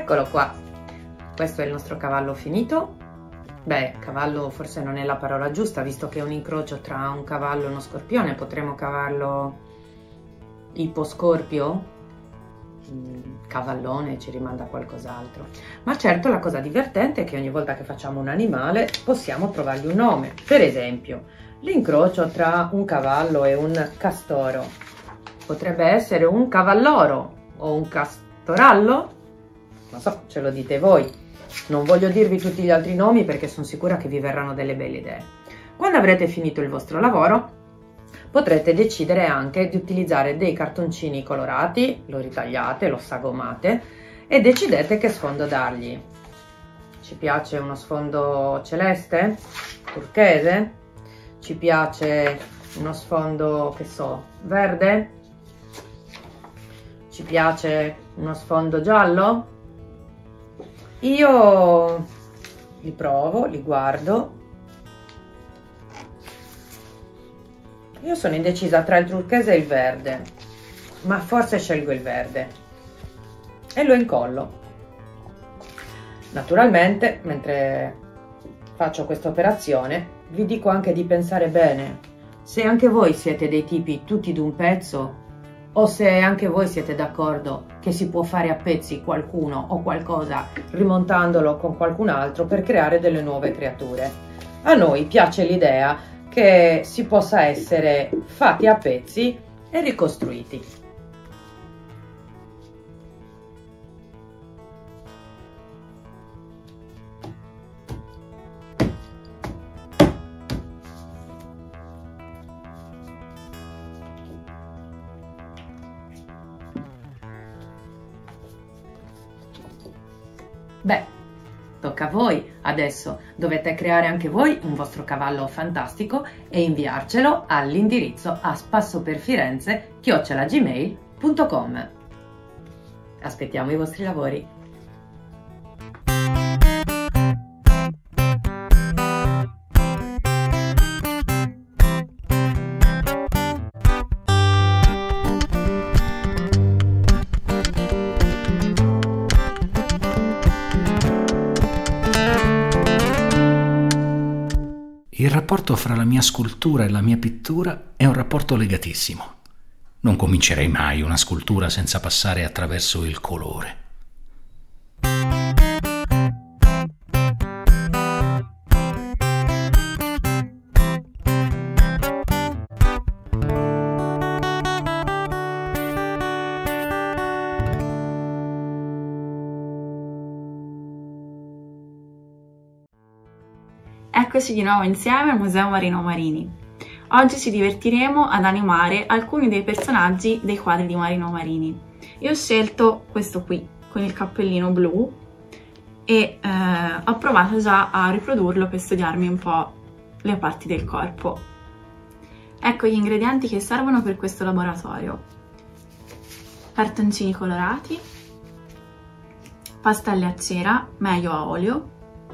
Eccolo qua, questo è il nostro cavallo finito. Beh, cavallo forse non è la parola giusta, visto che è un incrocio tra un cavallo e uno scorpione. Potremmo cavallo iposcorpio? Cavallone ci rimanda a qualcos'altro. Ma certo, la cosa divertente è che ogni volta che facciamo un animale possiamo trovargli un nome. Per esempio, l'incrocio tra un cavallo e un castoro potrebbe essere un cavalloro o un castorallo? Non so, ce lo dite voi. Non voglio dirvi tutti gli altri nomi perché sono sicura che vi verranno delle belle idee. Quando avrete finito il vostro lavoro, potrete decidere anche di utilizzare dei cartoncini colorati, lo ritagliate, lo sagomate e decidete che sfondo dargli. Ci piace uno sfondo celeste? Turchese? Ci piace uno sfondo, che so, verde? Ci piace uno sfondo giallo? Io li provo, li guardo. Io sono indecisa tra il turchese e il verde, ma forse scelgo il verde e lo incollo. Naturalmente, mentre faccio questa operazione, vi dico anche di pensare bene se anche voi siete dei tipi tutti d'un pezzo o se anche voi siete d'accordo che si può fare a pezzi qualcuno o qualcosa rimontandolo con qualcun altro per creare delle nuove creature. A noi piace l'idea che si possa essere fatti a pezzi e ricostruiti. Beh, tocca a voi. Adesso dovete creare anche voi un vostro cavallo fantastico e inviarcelo all'indirizzo aspassoperfirenze@gmail.com. Aspettiamo i vostri lavori. Il rapporto fra la mia scultura e la mia pittura è un rapporto legatissimo. Non comincerei mai una scultura senza passare attraverso il colore. Eccoci di nuovo insieme al Museo Marino Marini. Oggi ci divertiremo ad animare alcuni dei personaggi dei quadri di Marino Marini. Io ho scelto questo qui, con il cappellino blu, e ho provato già a riprodurlo per studiarmi un po' le parti del corpo. Ecco gli ingredienti che servono per questo laboratorio: cartoncini colorati, pastelle a cera, meglio a olio,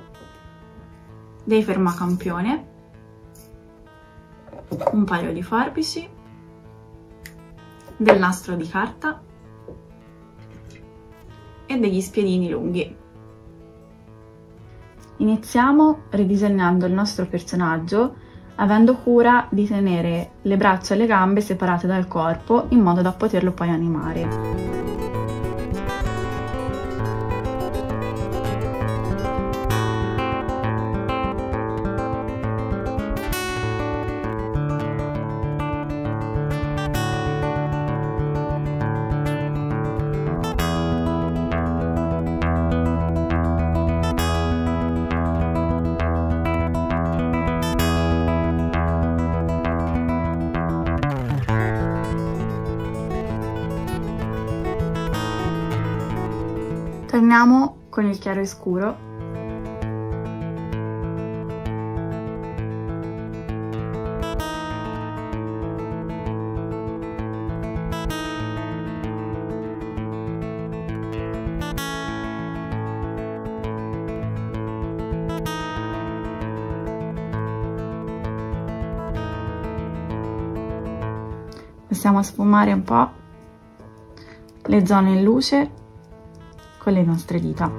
dei fermacampione, un paio di forbici, del nastro di carta e degli spiedini lunghi. Iniziamo ridisegnando il nostro personaggio avendo cura di tenere le braccia e le gambe separate dal corpo in modo da poterlo poi animare. Torniamo con il chiaro e scuro. Possiamo sfumare un po' le zone in luce con con le nostre dita.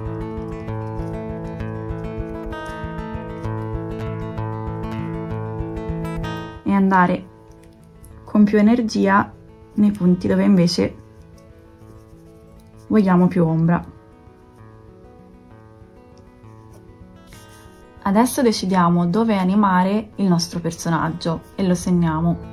E andare con più energia nei punti dove invece vogliamo più ombra. Adesso decidiamo dove animare il nostro personaggio e lo segniamo.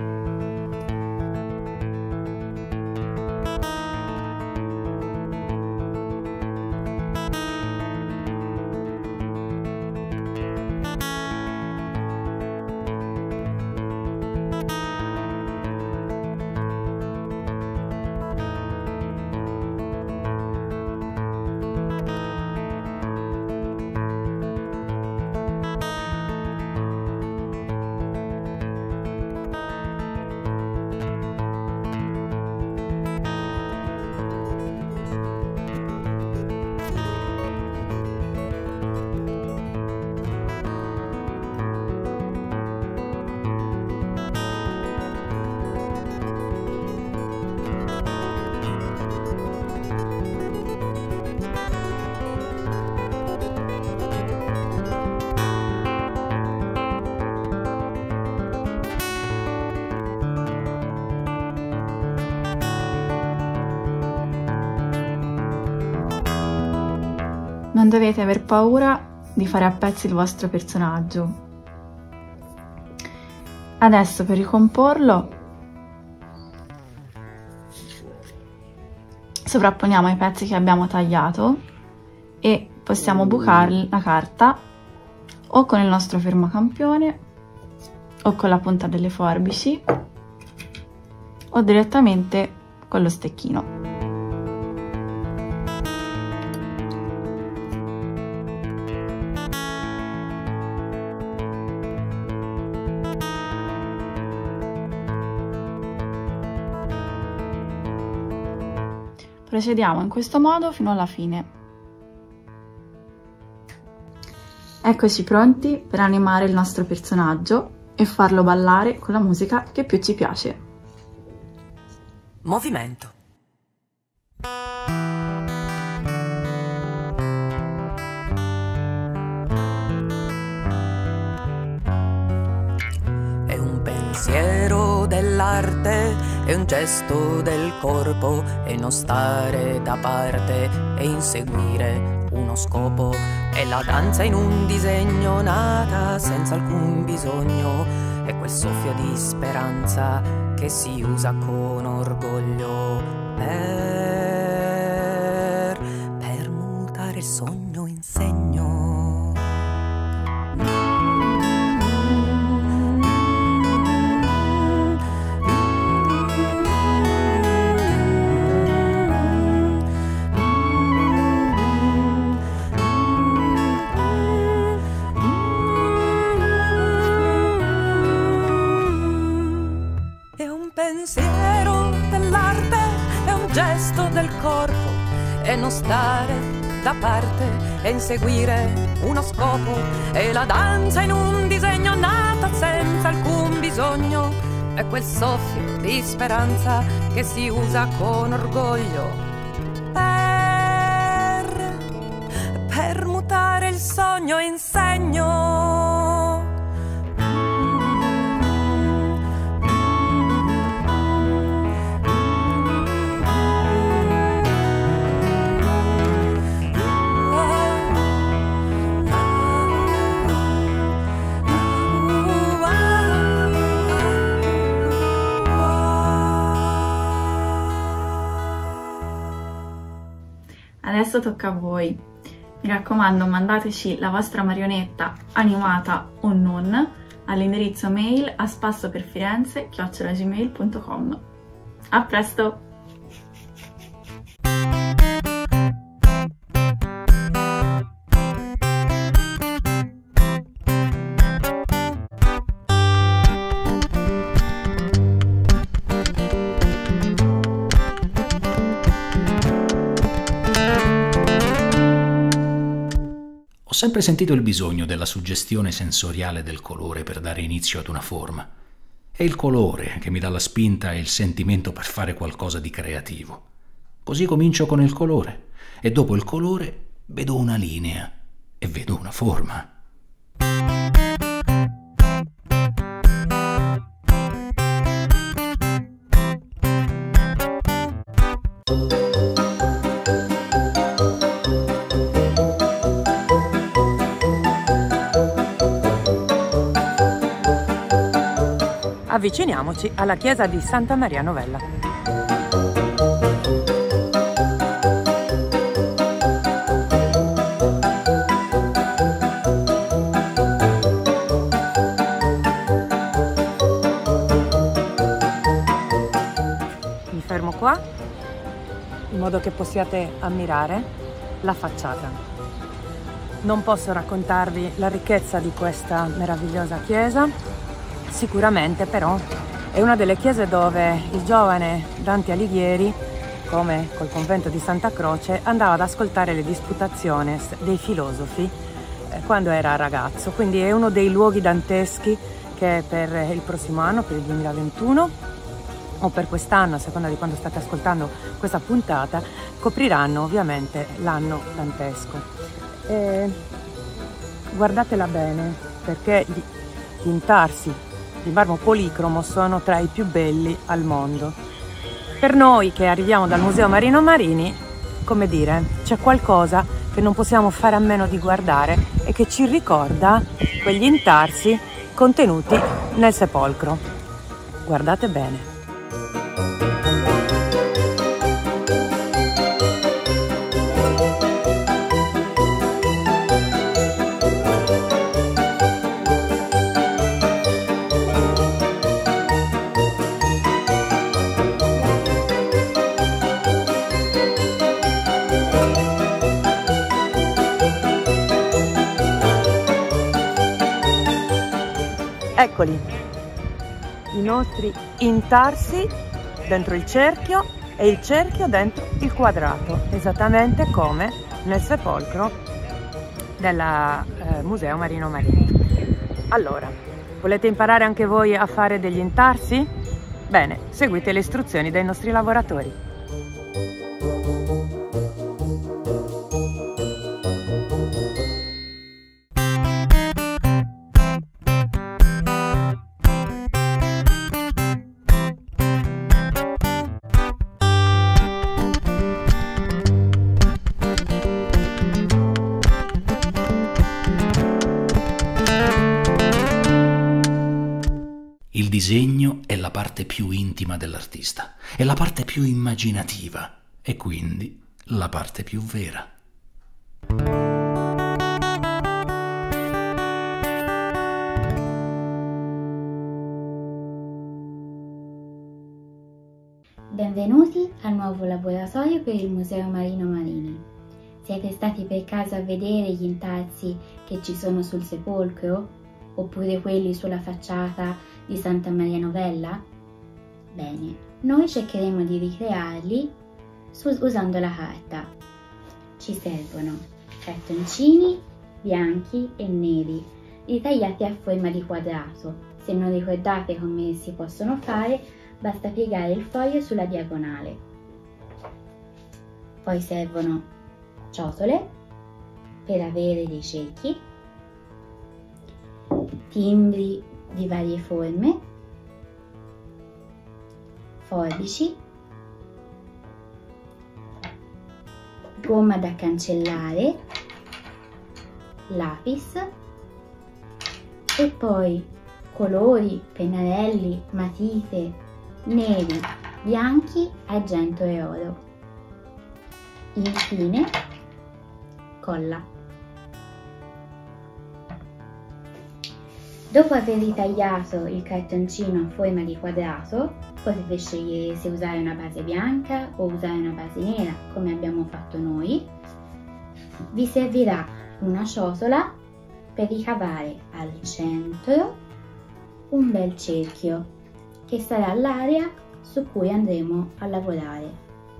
Non dovete aver paura di fare a pezzi il vostro personaggio. Adesso per ricomporlo sovrapponiamo i pezzi che abbiamo tagliato e possiamo bucare la carta o con il nostro fermacampione o con la punta delle forbici o direttamente con lo stecchino. Procediamo in questo modo fino alla fine. Eccoci pronti per animare il nostro personaggio e farlo ballare con la musica che più ci piace. Movimento. È un pensiero dell'arte, è un gesto del corpo, è non stare da parte e inseguire uno scopo. È la danza in un disegno nata senza alcun bisogno, è quel soffio di speranza che si usa con orgoglio per mutare il sogno in segno. Pensiero dell'arte, è un gesto del corpo, e non stare da parte e inseguire uno scopo. È la danza in un disegno nata senza alcun bisogno, è quel soffio di speranza che si usa con orgoglio per mutare il sogno in segno. Adesso tocca a voi. Mi raccomando, mandateci la vostra marionetta animata o non all'indirizzo mail aspassoperfirenze@gmail.com. A presto! Ho sempre sentito il bisogno della suggestione sensoriale del colore per dare inizio ad una forma. È il colore che mi dà la spinta e il sentimento per fare qualcosa di creativo. Così comincio con il colore, e dopo il colore vedo una linea e vedo una forma. Avviciniamoci alla chiesa di Santa Maria Novella. Mi fermo qua in modo che possiate ammirare la facciata. Non posso raccontarvi la ricchezza di questa meravigliosa chiesa. Sicuramente però è una delle chiese dove il giovane Dante Alighieri, come col convento di Santa Croce, andava ad ascoltare le disputationes dei filosofi quando era ragazzo. Quindi è uno dei luoghi danteschi che per il prossimo anno, per il 2021 o per quest'anno, a seconda di quando state ascoltando questa puntata, copriranno ovviamente l'anno dantesco. Guardatela bene, perché gli intarsi di marmo policromo sono tra i più belli al mondo. Per noi che arriviamo dal Museo Marino Marini, come dire, c'è qualcosa che non possiamo fare a meno di guardare e che ci ricorda quegli intarsi contenuti nel sepolcro. Guardate bene. Eccoli, i nostri intarsi dentro il cerchio e il cerchio dentro il quadrato, esattamente come nel sepolcro del Museo Marino Marini. Allora, volete imparare anche voi a fare degli intarsi? Bene, seguite le istruzioni dei nostri lavoratori. Il disegno è la parte più intima dell'artista, è la parte più immaginativa e quindi la parte più vera. Benvenuti al nuovo laboratorio per il Museo Marino Marini. Siete stati per caso a vedere gli intarsi che ci sono sul sepolcro? Oppure quelli sulla facciata di Santa Maria Novella? Bene, noi cercheremo di ricrearli usando la carta. Ci servono cartoncini bianchi e neri, ritagliati a forma di quadrato. Se non ricordate come si possono fare, basta piegare il foglio sulla diagonale. Poi servono ciotole per avere dei cerchi, timbri di varie forme, forbici, gomma da cancellare, lapis e poi colori, pennarelli, matite, neri, bianchi, argento e oro. Infine, colla. Dopo aver ritagliato il cartoncino a forma di quadrato, potete scegliere se usare una base bianca o usare una base nera, come abbiamo fatto noi. Vi servirà una ciotola per ricavare al centro un bel cerchio, che sarà l'area su cui andremo a lavorare.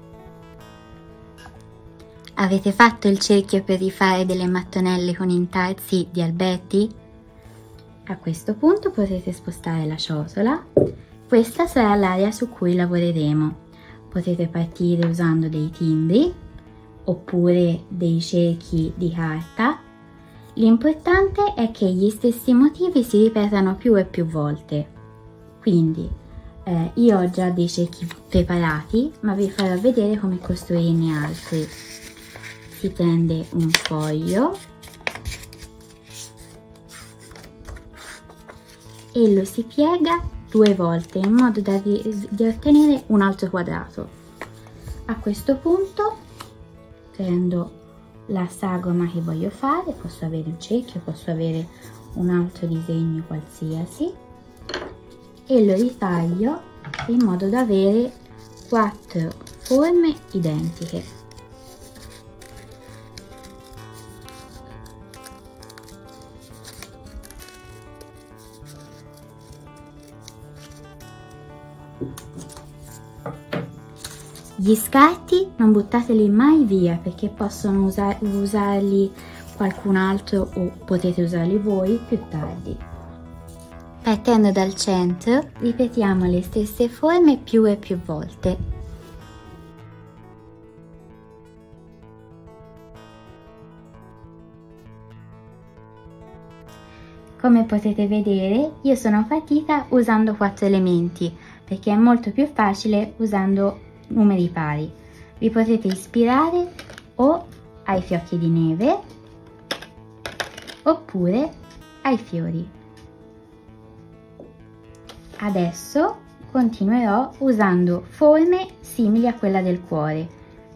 Avete fatto il cerchio per rifare delle mattonelle con intarsi di albetti? A questo punto potete spostare la ciotola. Questa sarà l'area su cui lavoreremo. Potete partire usando dei timbri oppure dei cerchi di carta. L'importante è che gli stessi motivi si ripetano più e più volte. Quindi io ho già dei cerchi preparati, ma vi farò vedere come costruirne altri. Si prende un foglio e lo si piega 2 volte in modo da di ottenere un altro quadrato. A questo punto prendo la sagoma che voglio fare, posso avere un cerchio, posso avere un altro disegno qualsiasi, e lo ritaglio in modo da avere 4 forme identiche. Gli scarti non buttateli mai via, perché possono usarli qualcun altro o potete usarli voi più tardi. Partendo dal centro, ripetiamo le stesse forme più e più volte. Come potete vedere, io sono partita usando 4 elementi, perché è molto più facile usando numeri pari. Vi potete ispirare o ai fiocchi di neve oppure ai fiori. Adesso continuerò usando forme simili a quella del cuore.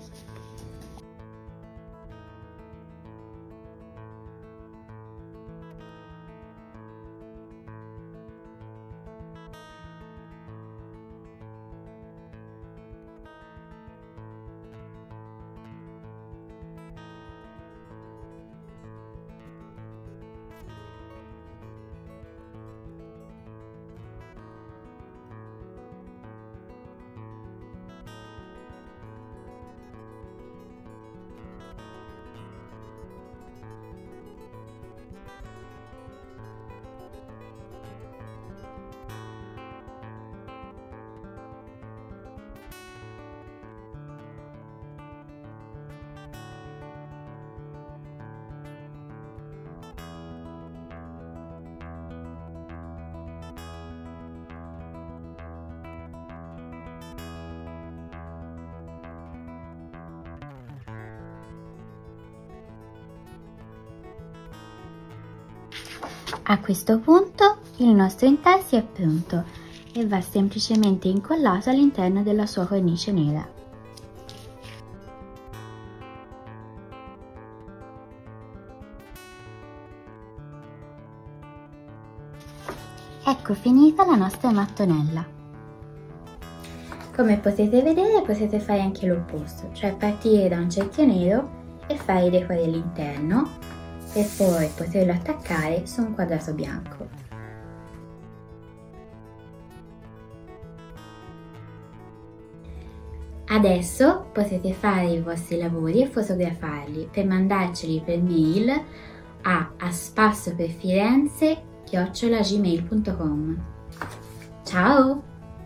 A questo punto il nostro intarsi è pronto e va semplicemente incollato all'interno della sua cornice nera. Ecco finita la nostra mattonella. Come potete vedere, potete fare anche l'opposto, cioè partire da un cerchio nero e fare dei quadri all'interno e poi poterlo attaccare su un quadrato bianco. Adesso potete fare i vostri lavori e fotografarli per mandarceli per mail a spassoperfirenze@gmail.com. Ciao!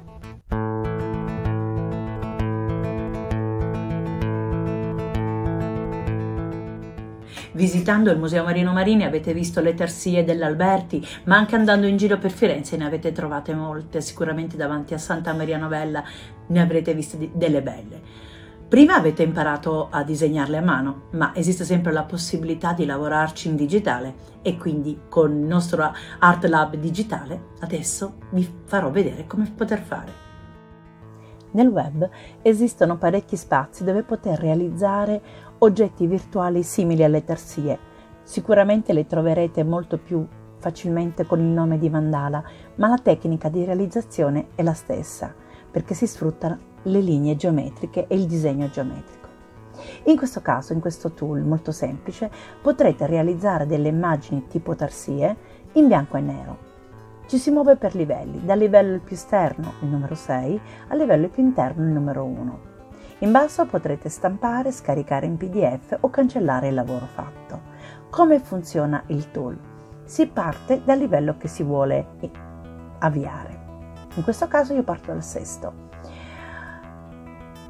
Visitando il Museo Marino Marini avete visto le tarsie dell'Alberti, ma anche andando in giro per Firenze ne avete trovate molte, sicuramente davanti a Santa Maria Novella ne avrete viste delle belle. Prima avete imparato a disegnarle a mano, ma esiste sempre la possibilità di lavorarci in digitale e quindi con il nostro Art Lab digitale adesso vi farò vedere come poter fare. Nel web esistono parecchi spazi dove poter realizzare oggetti virtuali simili alle tarsie. Sicuramente le troverete molto più facilmente con il nome di mandala, ma la tecnica di realizzazione è la stessa, perché si sfruttano le linee geometriche e il disegno geometrico. In questo caso, in questo tool molto semplice, potrete realizzare delle immagini tipo tarsie in bianco e nero. Ci si muove per livelli, dal livello più esterno, il numero 6, al livello più interno, il numero 1. In basso potrete stampare, scaricare in PDF o cancellare il lavoro fatto. Come funziona il tool? Si parte dal livello che si vuole avviare. In questo caso io parto dal sesto.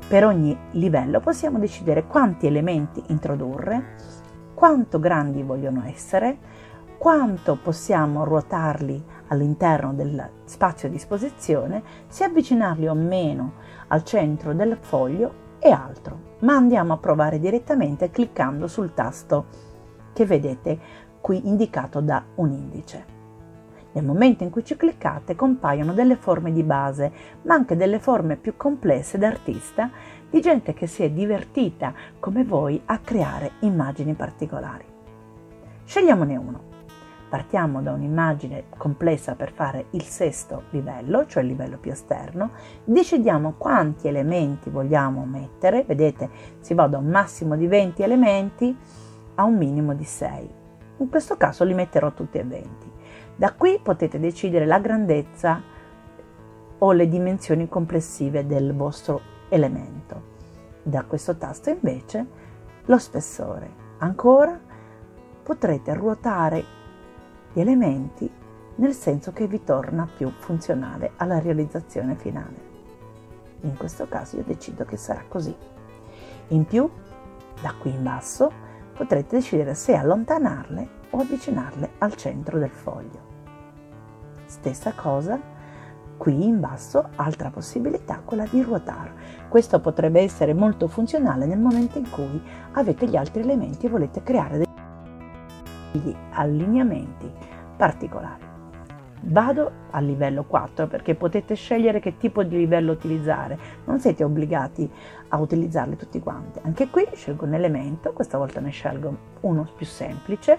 per ogni livello possiamo decidere quanti elementi introdurre, quanto grandi vogliono essere, quanto possiamo ruotarli all'interno del spazio a disposizione, se avvicinarli o meno al centro del foglio e altro. Ma andiamo a provare direttamente cliccando sul tasto che vedete qui indicato da un indice. Nel momento in cui ci cliccate compaiono delle forme di base, ma anche delle forme più complesse d'artista, di gente che si è divertita come voi a creare immagini particolari. Scegliamone uno. Partiamo da un'immagine complessa per fare il sesto livello, cioè il livello più esterno. Decidiamo quanti elementi vogliamo mettere. Vedete, si va da un massimo di 20 elementi a un minimo di 6. In questo caso li metterò tutti e 20. Da qui potete decidere la grandezza o le dimensioni complessive del vostro elemento. Da questo tasto invece lo spessore. Ancora potrete ruotare gli elementi nel senso che vi torna più funzionale alla realizzazione finale. In questo caso io decido che sarà così. In più, da qui in basso, potrete decidere se allontanarle o avvicinarle al centro del foglio. Stessa cosa, qui in basso, altra possibilità, quella di ruotare. Questo potrebbe essere molto funzionale nel momento in cui avete gli altri elementi e volete creare degli allineamenti particolari. Vado al livello 4 perché potete scegliere che tipo di livello utilizzare, non siete obbligati a utilizzarli tutti quanti. Anche qui scelgo un elemento, questa volta ne scelgo uno più semplice,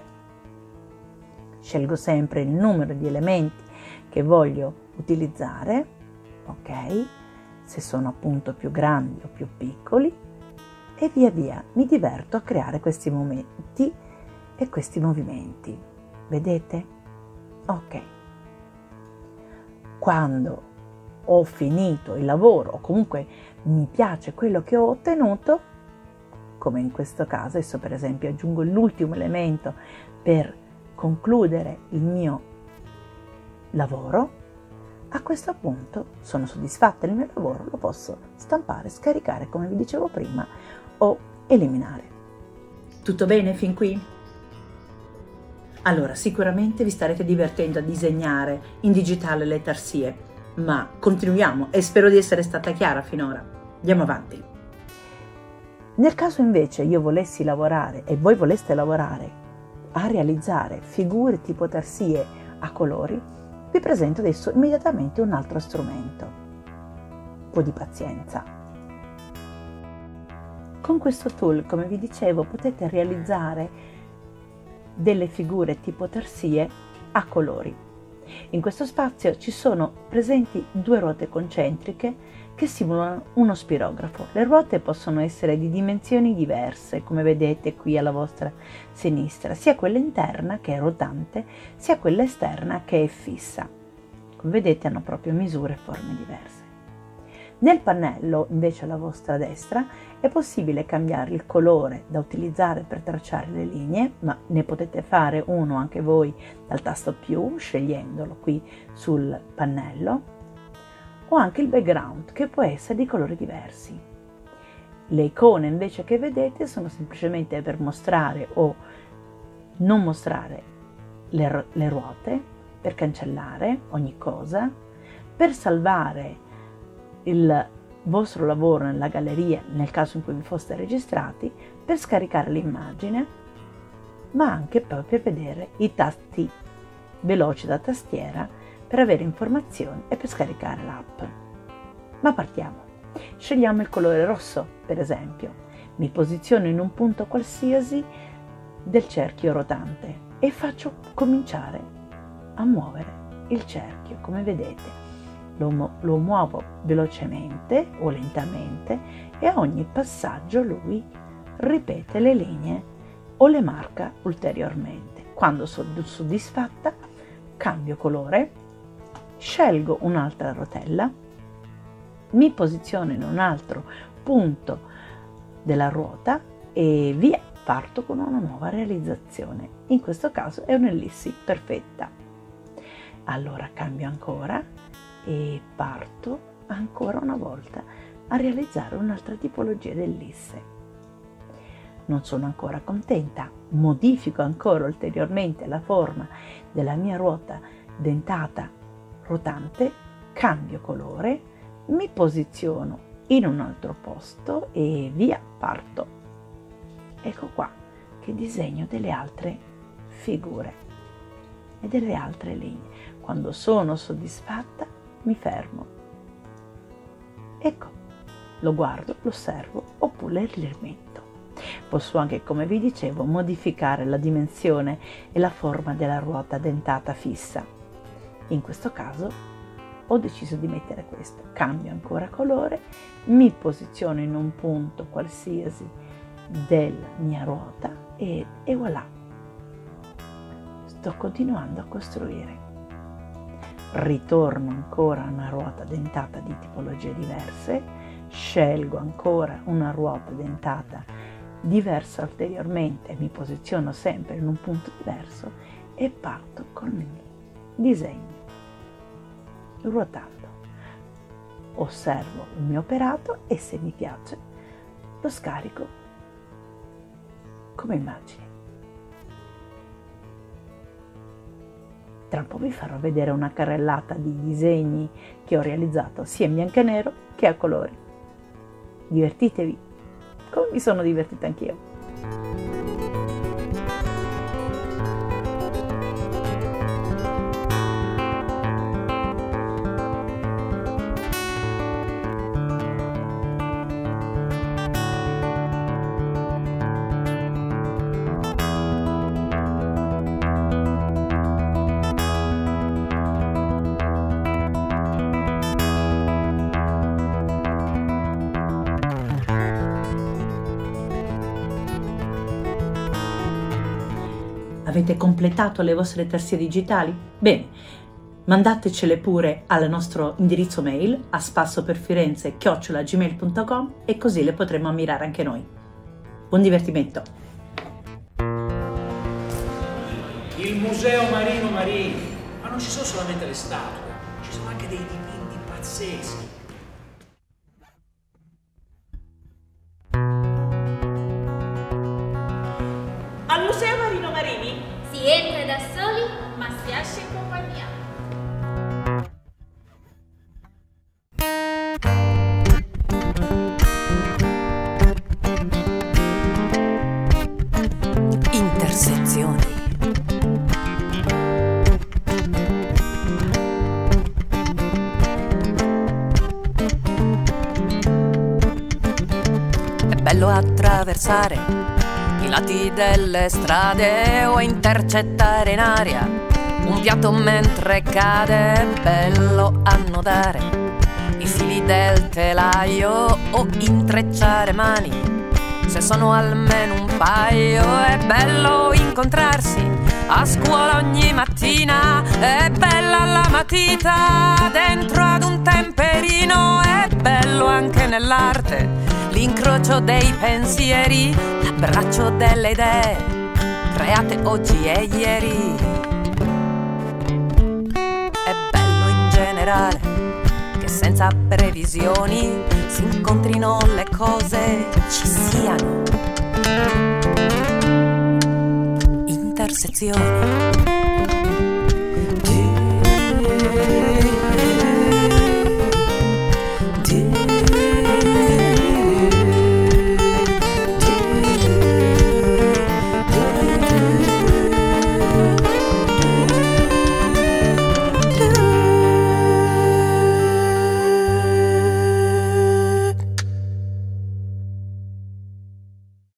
scelgo sempre il numero di elementi che voglio utilizzare, ok? Se sono appunto più grandi o più piccoli, e via via mi diverto a creare questi momenti e questi movimenti. Vedete? Ok. Quando ho finito il lavoro o comunque mi piace quello che ho ottenuto, come in questo caso, adesso per esempio aggiungo l'ultimo elemento per concludere il mio lavoro, a questo punto sono soddisfatta del mio lavoro, lo posso stampare, scaricare come vi dicevo prima o eliminare. Tutto bene fin qui? Allora, sicuramente vi starete divertendo a disegnare in digitale le tarsie, ma continuiamo e spero di essere stata chiara finora. Andiamo avanti. Nel caso invece io volessi lavorare e voi voleste lavorare a realizzare figure tipo tarsie a colori, vi presento adesso immediatamente un altro strumento. Un po' di pazienza. Con questo tool, come vi dicevo, potete realizzare delle figure tipo tarsie a colori. In questo spazio ci sono presenti due ruote concentriche che simulano uno spirografo. Le ruote possono essere di dimensioni diverse, come vedete qui alla vostra sinistra, sia quella interna che è rotante, sia quella esterna che è fissa. Come vedete hanno proprio misure e forme diverse. Nel pannello invece alla vostra destra è possibile cambiare il colore da utilizzare per tracciare le linee, ma ne potete fare uno anche voi dal tasto più, scegliendolo qui sul pannello, o anche il background che può essere di colori diversi. Le icone invece che vedete sono semplicemente per mostrare o non mostrare le ruote, per cancellare ogni cosa, per salvare il vostro lavoro nella galleria nel caso in cui vi foste registrati, per scaricare l'immagine, ma anche poi per vedere i tasti veloci da tastiera per avere informazioni e per scaricare l'app. Ma partiamo. Scegliamo il colore rosso, per esempio. Mi posiziono in un punto qualsiasi del cerchio rotante e faccio cominciare a muovere il cerchio, come vedete. Lo muovo velocemente o lentamente e a ogni passaggio lui ripete le linee o le marca ulteriormente. Quando sono soddisfatta cambio colore, scelgo un'altra rotella, mi posiziono in un altro punto della ruota e via, parto con una nuova realizzazione. In questo caso è un'ellissi perfetta. Allora cambio ancora e parto ancora una volta a realizzare un'altra tipologia d'ellisse. Non sono ancora contenta, modifico ancora ulteriormente la forma della mia ruota dentata rotante, cambio colore, mi posiziono in un altro posto e via, parto. Ecco qua che disegno delle altre figure e delle altre linee. Quando sono soddisfatta mi fermo. Ecco, lo guardo, lo osservo oppure li rimetto. Posso anche, come vi dicevo, modificare la dimensione e la forma della ruota dentata fissa. In questo caso ho deciso di mettere questo. Cambio ancora colore, mi posiziono in un punto qualsiasi della mia ruota e voilà. Sto continuando a costruire. Ritorno ancora a una ruota dentata di tipologie diverse, scelgo ancora una ruota dentata diversa ulteriormente, mi posiziono sempre in un punto diverso e parto con il disegno, ruotando. Osservo il mio operato e se mi piace lo scarico come immagine. Tra un po' vi farò vedere una carrellata di disegni che ho realizzato sia in bianco e nero che a colori. Divertitevi, come mi sono divertita anch'io. Avete completato le vostre terzie digitali? Bene, mandatecele pure al nostro indirizzo mail a spassoperfirenze@gmail.com e così le potremo ammirare anche noi. Buon divertimento! Il Museo Marino Marini, ma non ci sono solamente le statue, ci sono anche dei dipinti pazzeschi. Al Museo Marino Marini si entra da soli, ma si esce in compagnia. Intersezioni. È bello attraversare i lati delle strade o intercettare in aria un piatto mentre cade. È bello annodare i fili del telaio o intrecciare mani se sono almeno un paio. È bello incontrarsi a scuola ogni mattina, è bella la matita dentro ad un temperino. È bello anche nell'arte l'incrocio dei pensieri, l'abbraccio delle idee create oggi e ieri. È bello in generale che senza previsioni si incontrino le cose, ci siano intersezioni.